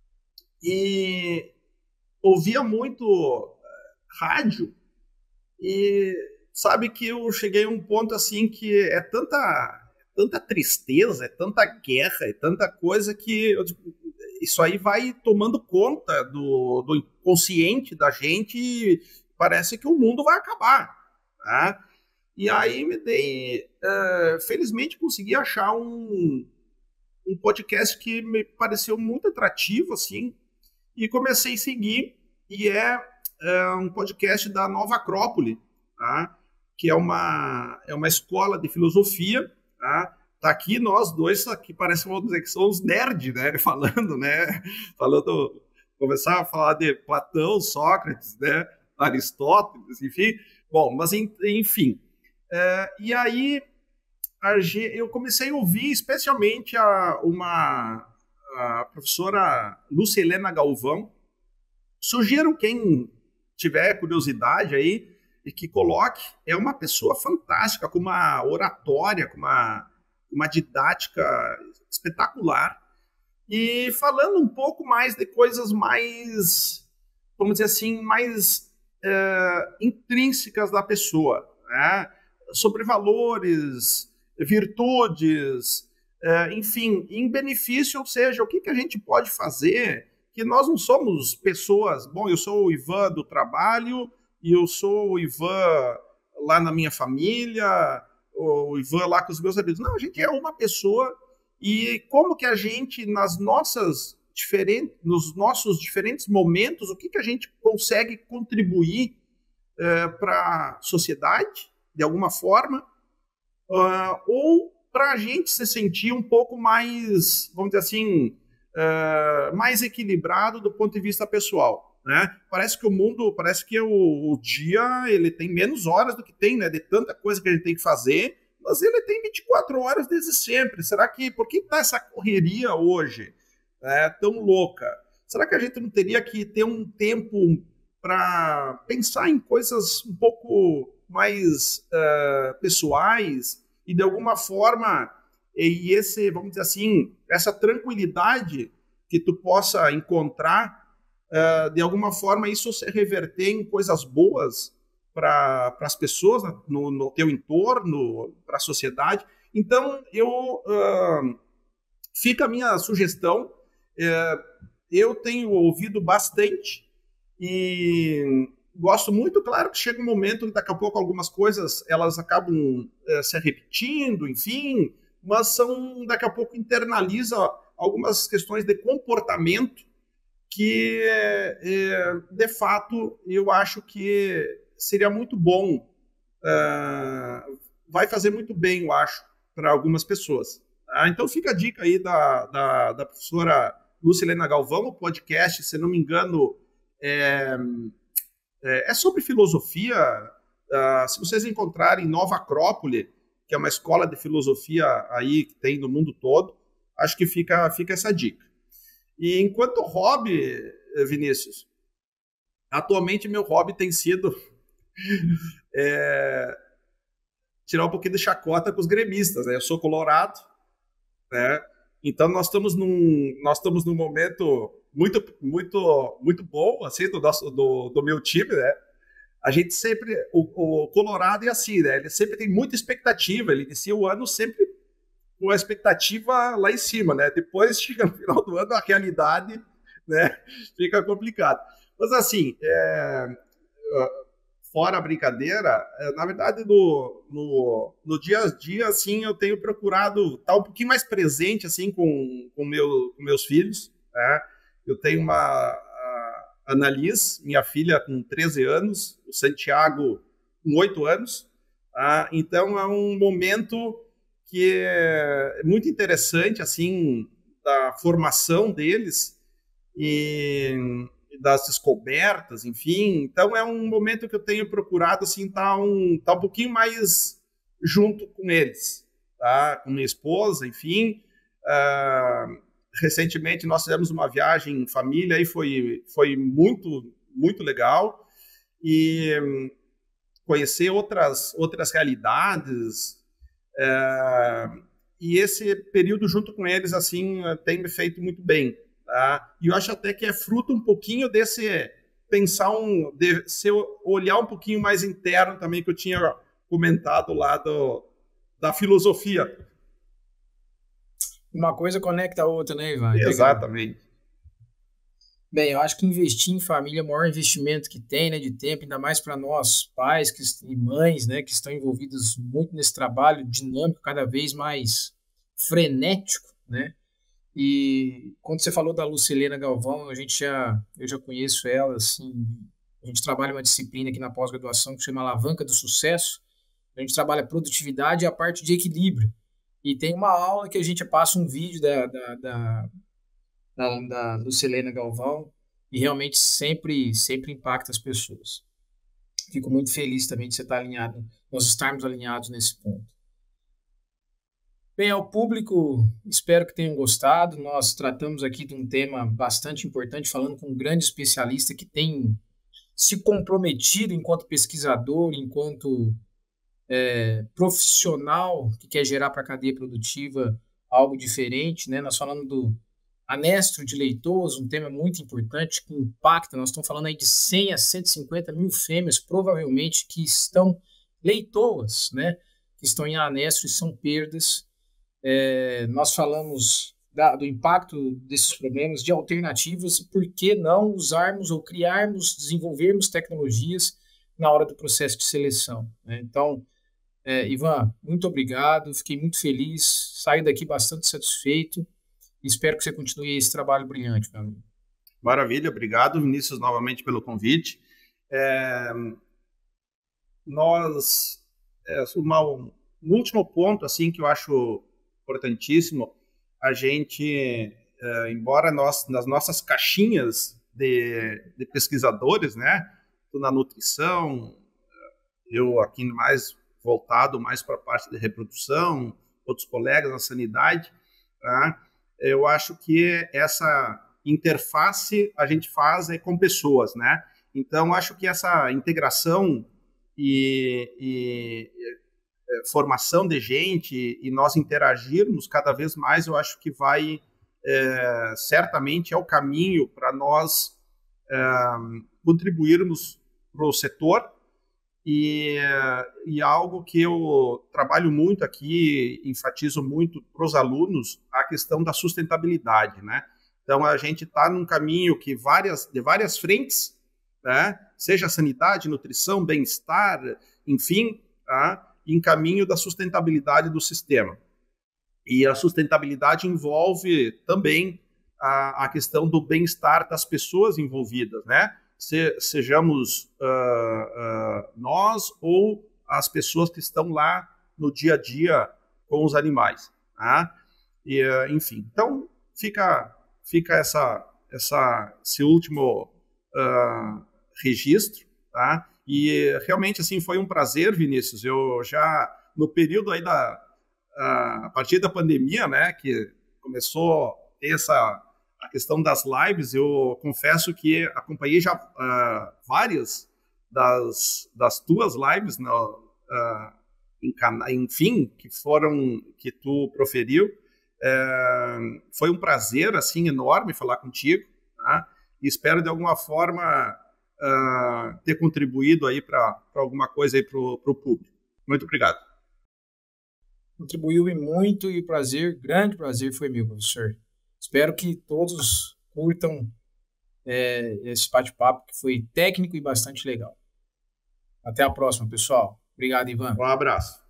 S1: E ouvia muito uh, rádio, e sabe que eu cheguei a um ponto assim que é tanta... tanta tristeza, é tanta guerra, é tanta coisa que eu, isso aí vai tomando conta do, do inconsciente da gente e parece que o mundo vai acabar, tá? E aí me dei, uh, felizmente consegui achar um, um podcast que me pareceu muito atrativo, assim, e comecei a seguir, e é uh, um podcast da Nova Acrópole, tá? Que é uma, é uma escola de filosofia, tá? Tá aqui nós dois, aqui parece vamos dizer que somos nerds, né? Falando, né? Falando, começar a falar de Platão, Sócrates, né? Aristóteles, enfim. Bom, mas enfim. É, e aí a, eu comecei a ouvir especialmente a, uma a professora Lúcia Helena Galvão. Sugiro quem tiver curiosidade aí e que coloque. É uma pessoa fantástica, com uma oratória, com uma, uma didática espetacular. E falando um pouco mais de coisas mais, vamos dizer assim, mais é, intrínsecas da pessoa, né? Sobre valores, virtudes, é, enfim, em benefício, ou seja, o que, que a gente pode fazer que nós não somos pessoas, bom, eu sou o Ivan do trabalho, e eu sou o Ivan lá na minha família, o Ivan lá com os meus amigos. Não, a gente é uma pessoa, e como que a gente, nas nossas diferentes, nos nossos diferentes momentos, o que, que a gente consegue contribuir é, para a sociedade, de alguma forma, uh, ou para a gente se sentir um pouco mais, vamos dizer assim, uh, mais equilibrado do ponto de vista pessoal. Né? Parece que o mundo, parece que o, o dia ele tem menos horas do que tem, né? De tanta coisa que a gente tem que fazer, mas ele tem vinte e quatro horas desde sempre. Será que, por que está essa correria hoje é, tão louca? Será que a gente não teria que ter um tempo para pensar em coisas um pouco mais uh, pessoais e de alguma forma, e esse, vamos dizer assim, essa tranquilidade que tu possa encontrar, Uh, de alguma forma isso se reverter em coisas boas para as pessoas, no, no teu entorno, para a sociedade. Então, eu uh, fica a minha sugestão. Uh, eu tenho ouvido bastante e gosto muito, claro que chega um momento que daqui a pouco algumas coisas elas acabam uh, se repetindo, enfim, mas são, daqui a pouco internaliza algumas questões de comportamento que, é, de fato, eu acho que seria muito bom, uh, vai fazer muito bem, eu acho, para algumas pessoas. Tá? Então, fica a dica aí da, da, da professora Lucilena Galvão, o podcast, se não me engano, é, é, é sobre filosofia. Uh, se vocês encontrarem Nova Acrópole, que é uma escola de filosofia aí que tem no mundo todo, acho que fica, fica essa dica. E enquanto hobby, Vinícius, atualmente meu hobby tem sido é, tirar um pouquinho de chacota com os gremistas. Né? Eu sou colorado, né? Então nós estamos num, nós estamos num momento muito, muito, muito bom assim, do, nosso, do, do meu time. Né? A gente sempre, o, o Colorado é assim, né? Ele sempre tem muita expectativa, ele inicia o ano sempre com a expectativa lá em cima, né? Depois chega no final do ano, a realidade, né, fica complicado. Mas assim, é, fora a brincadeira, é, na verdade, no, no, no dia a dia, assim, eu tenho procurado estar um pouquinho mais presente, assim, com, com, meu, com meus filhos, né? Eu tenho uma a Annalise, minha filha com treze anos, o Santiago com oito anos, tá? Então é um momento que é muito interessante, assim, da formação deles e das descobertas, enfim. Então, é um momento que eu tenho procurado, assim, estar um, tá um pouquinho mais junto com eles, tá? Com minha esposa, enfim. Uh, recentemente, nós fizemos uma viagem em família e foi, foi muito, muito legal. E um, conhecer outras, outras realidades. É, e esse período junto com eles assim tem me feito muito bem, tá? E eu acho até que é fruto um pouquinho desse pensar um, de se olhar um pouquinho mais interno também que eu tinha comentado lá do, da filosofia.
S2: Uma coisa conecta a outra, né, Ivan?
S1: Exatamente.
S2: Bem, eu acho que investir em família é o maior investimento que tem, né, de tempo, ainda mais para nós, pais que, e mães, né, que estão envolvidos muito nesse trabalho dinâmico, cada vez mais frenético, né? E quando você falou da Lucilena Galvão, a gente já, eu já conheço ela, assim, a gente trabalha uma disciplina aqui na pós-graduação que chama Alavanca do Sucesso. A gente trabalha produtividade e a parte de equilíbrio. E tem uma aula que a gente passa um vídeo da, da, da Da, da Lucilena Galvão, e realmente sempre, sempre impacta as pessoas. Fico muito feliz também de você estar alinhado, nós estarmos alinhados nesse ponto. Bem, ao público, espero que tenham gostado. Nós tratamos aqui de um tema bastante importante, falando com um grande especialista que tem se comprometido enquanto pesquisador, enquanto é, profissional que quer gerar para a cadeia produtiva algo diferente, né? Nós falamos do anestro de leitores, um tema muito importante que impacta, nós estamos falando aí de cem a cento e cinquenta mil fêmeas, provavelmente, que estão leitoas, né? Que estão em anestro e são perdas. É, nós falamos da, do impacto desses problemas, de alternativas, e por que não usarmos ou criarmos, desenvolvermos tecnologias na hora do processo de seleção, né? Então, é, Ivan, muito obrigado, fiquei muito feliz, saio daqui bastante satisfeito e espero que você continue esse trabalho brilhante, meu amigo.
S1: Maravilha, obrigado, Vinícius, novamente pelo convite. É, nós, é, uma, um último ponto assim que eu acho importantíssimo, a gente, é, embora nós, nas nossas caixinhas de, de pesquisadores, né, na nutrição, eu aqui mais voltado mais para a parte de reprodução, outros colegas na sanidade, tá? Eu acho que essa interface a gente faz é com pessoas, né? Então, acho que essa integração e, e, e formação de gente e nós interagirmos cada vez mais, eu acho que vai, é, certamente, é o caminho para nós é, contribuirmos para o setor. E, e algo que eu trabalho muito aqui, enfatizo muito para os alunos, a questão da sustentabilidade, né? Então, a gente está num caminho que várias, de várias frentes, né? Seja sanidade, nutrição, bem-estar, enfim, tá? Em caminho da sustentabilidade do sistema. E a sustentabilidade envolve também a, a questão do bem-estar das pessoas envolvidas, né? Se, sejamos uh, uh, nós ou as pessoas que estão lá no dia a dia com os animais, tá? E, uh, enfim, então fica, fica essa, essa, esse último uh, registro, tá? E realmente assim foi um prazer, Vinícius. Eu já no período aí da uh, a partir da pandemia, né, que começou a ter essa a questão das lives, eu confesso que acompanhei já uh, várias das, das tuas lives, no, uh, em cana- enfim, que foram, que tu proferiu. Uh, foi um prazer, assim, enorme falar contigo, tá? E espero, de alguma forma, uh, ter contribuído aí para alguma coisa aí para o público. Muito obrigado.
S2: Contribuiu e muito, e o prazer, grande prazer foi meu, professor. Espero que todos curtam é, esse bate-papo, que foi técnico e bastante legal. Até a próxima, pessoal. Obrigado, Ivan.
S1: Um abraço.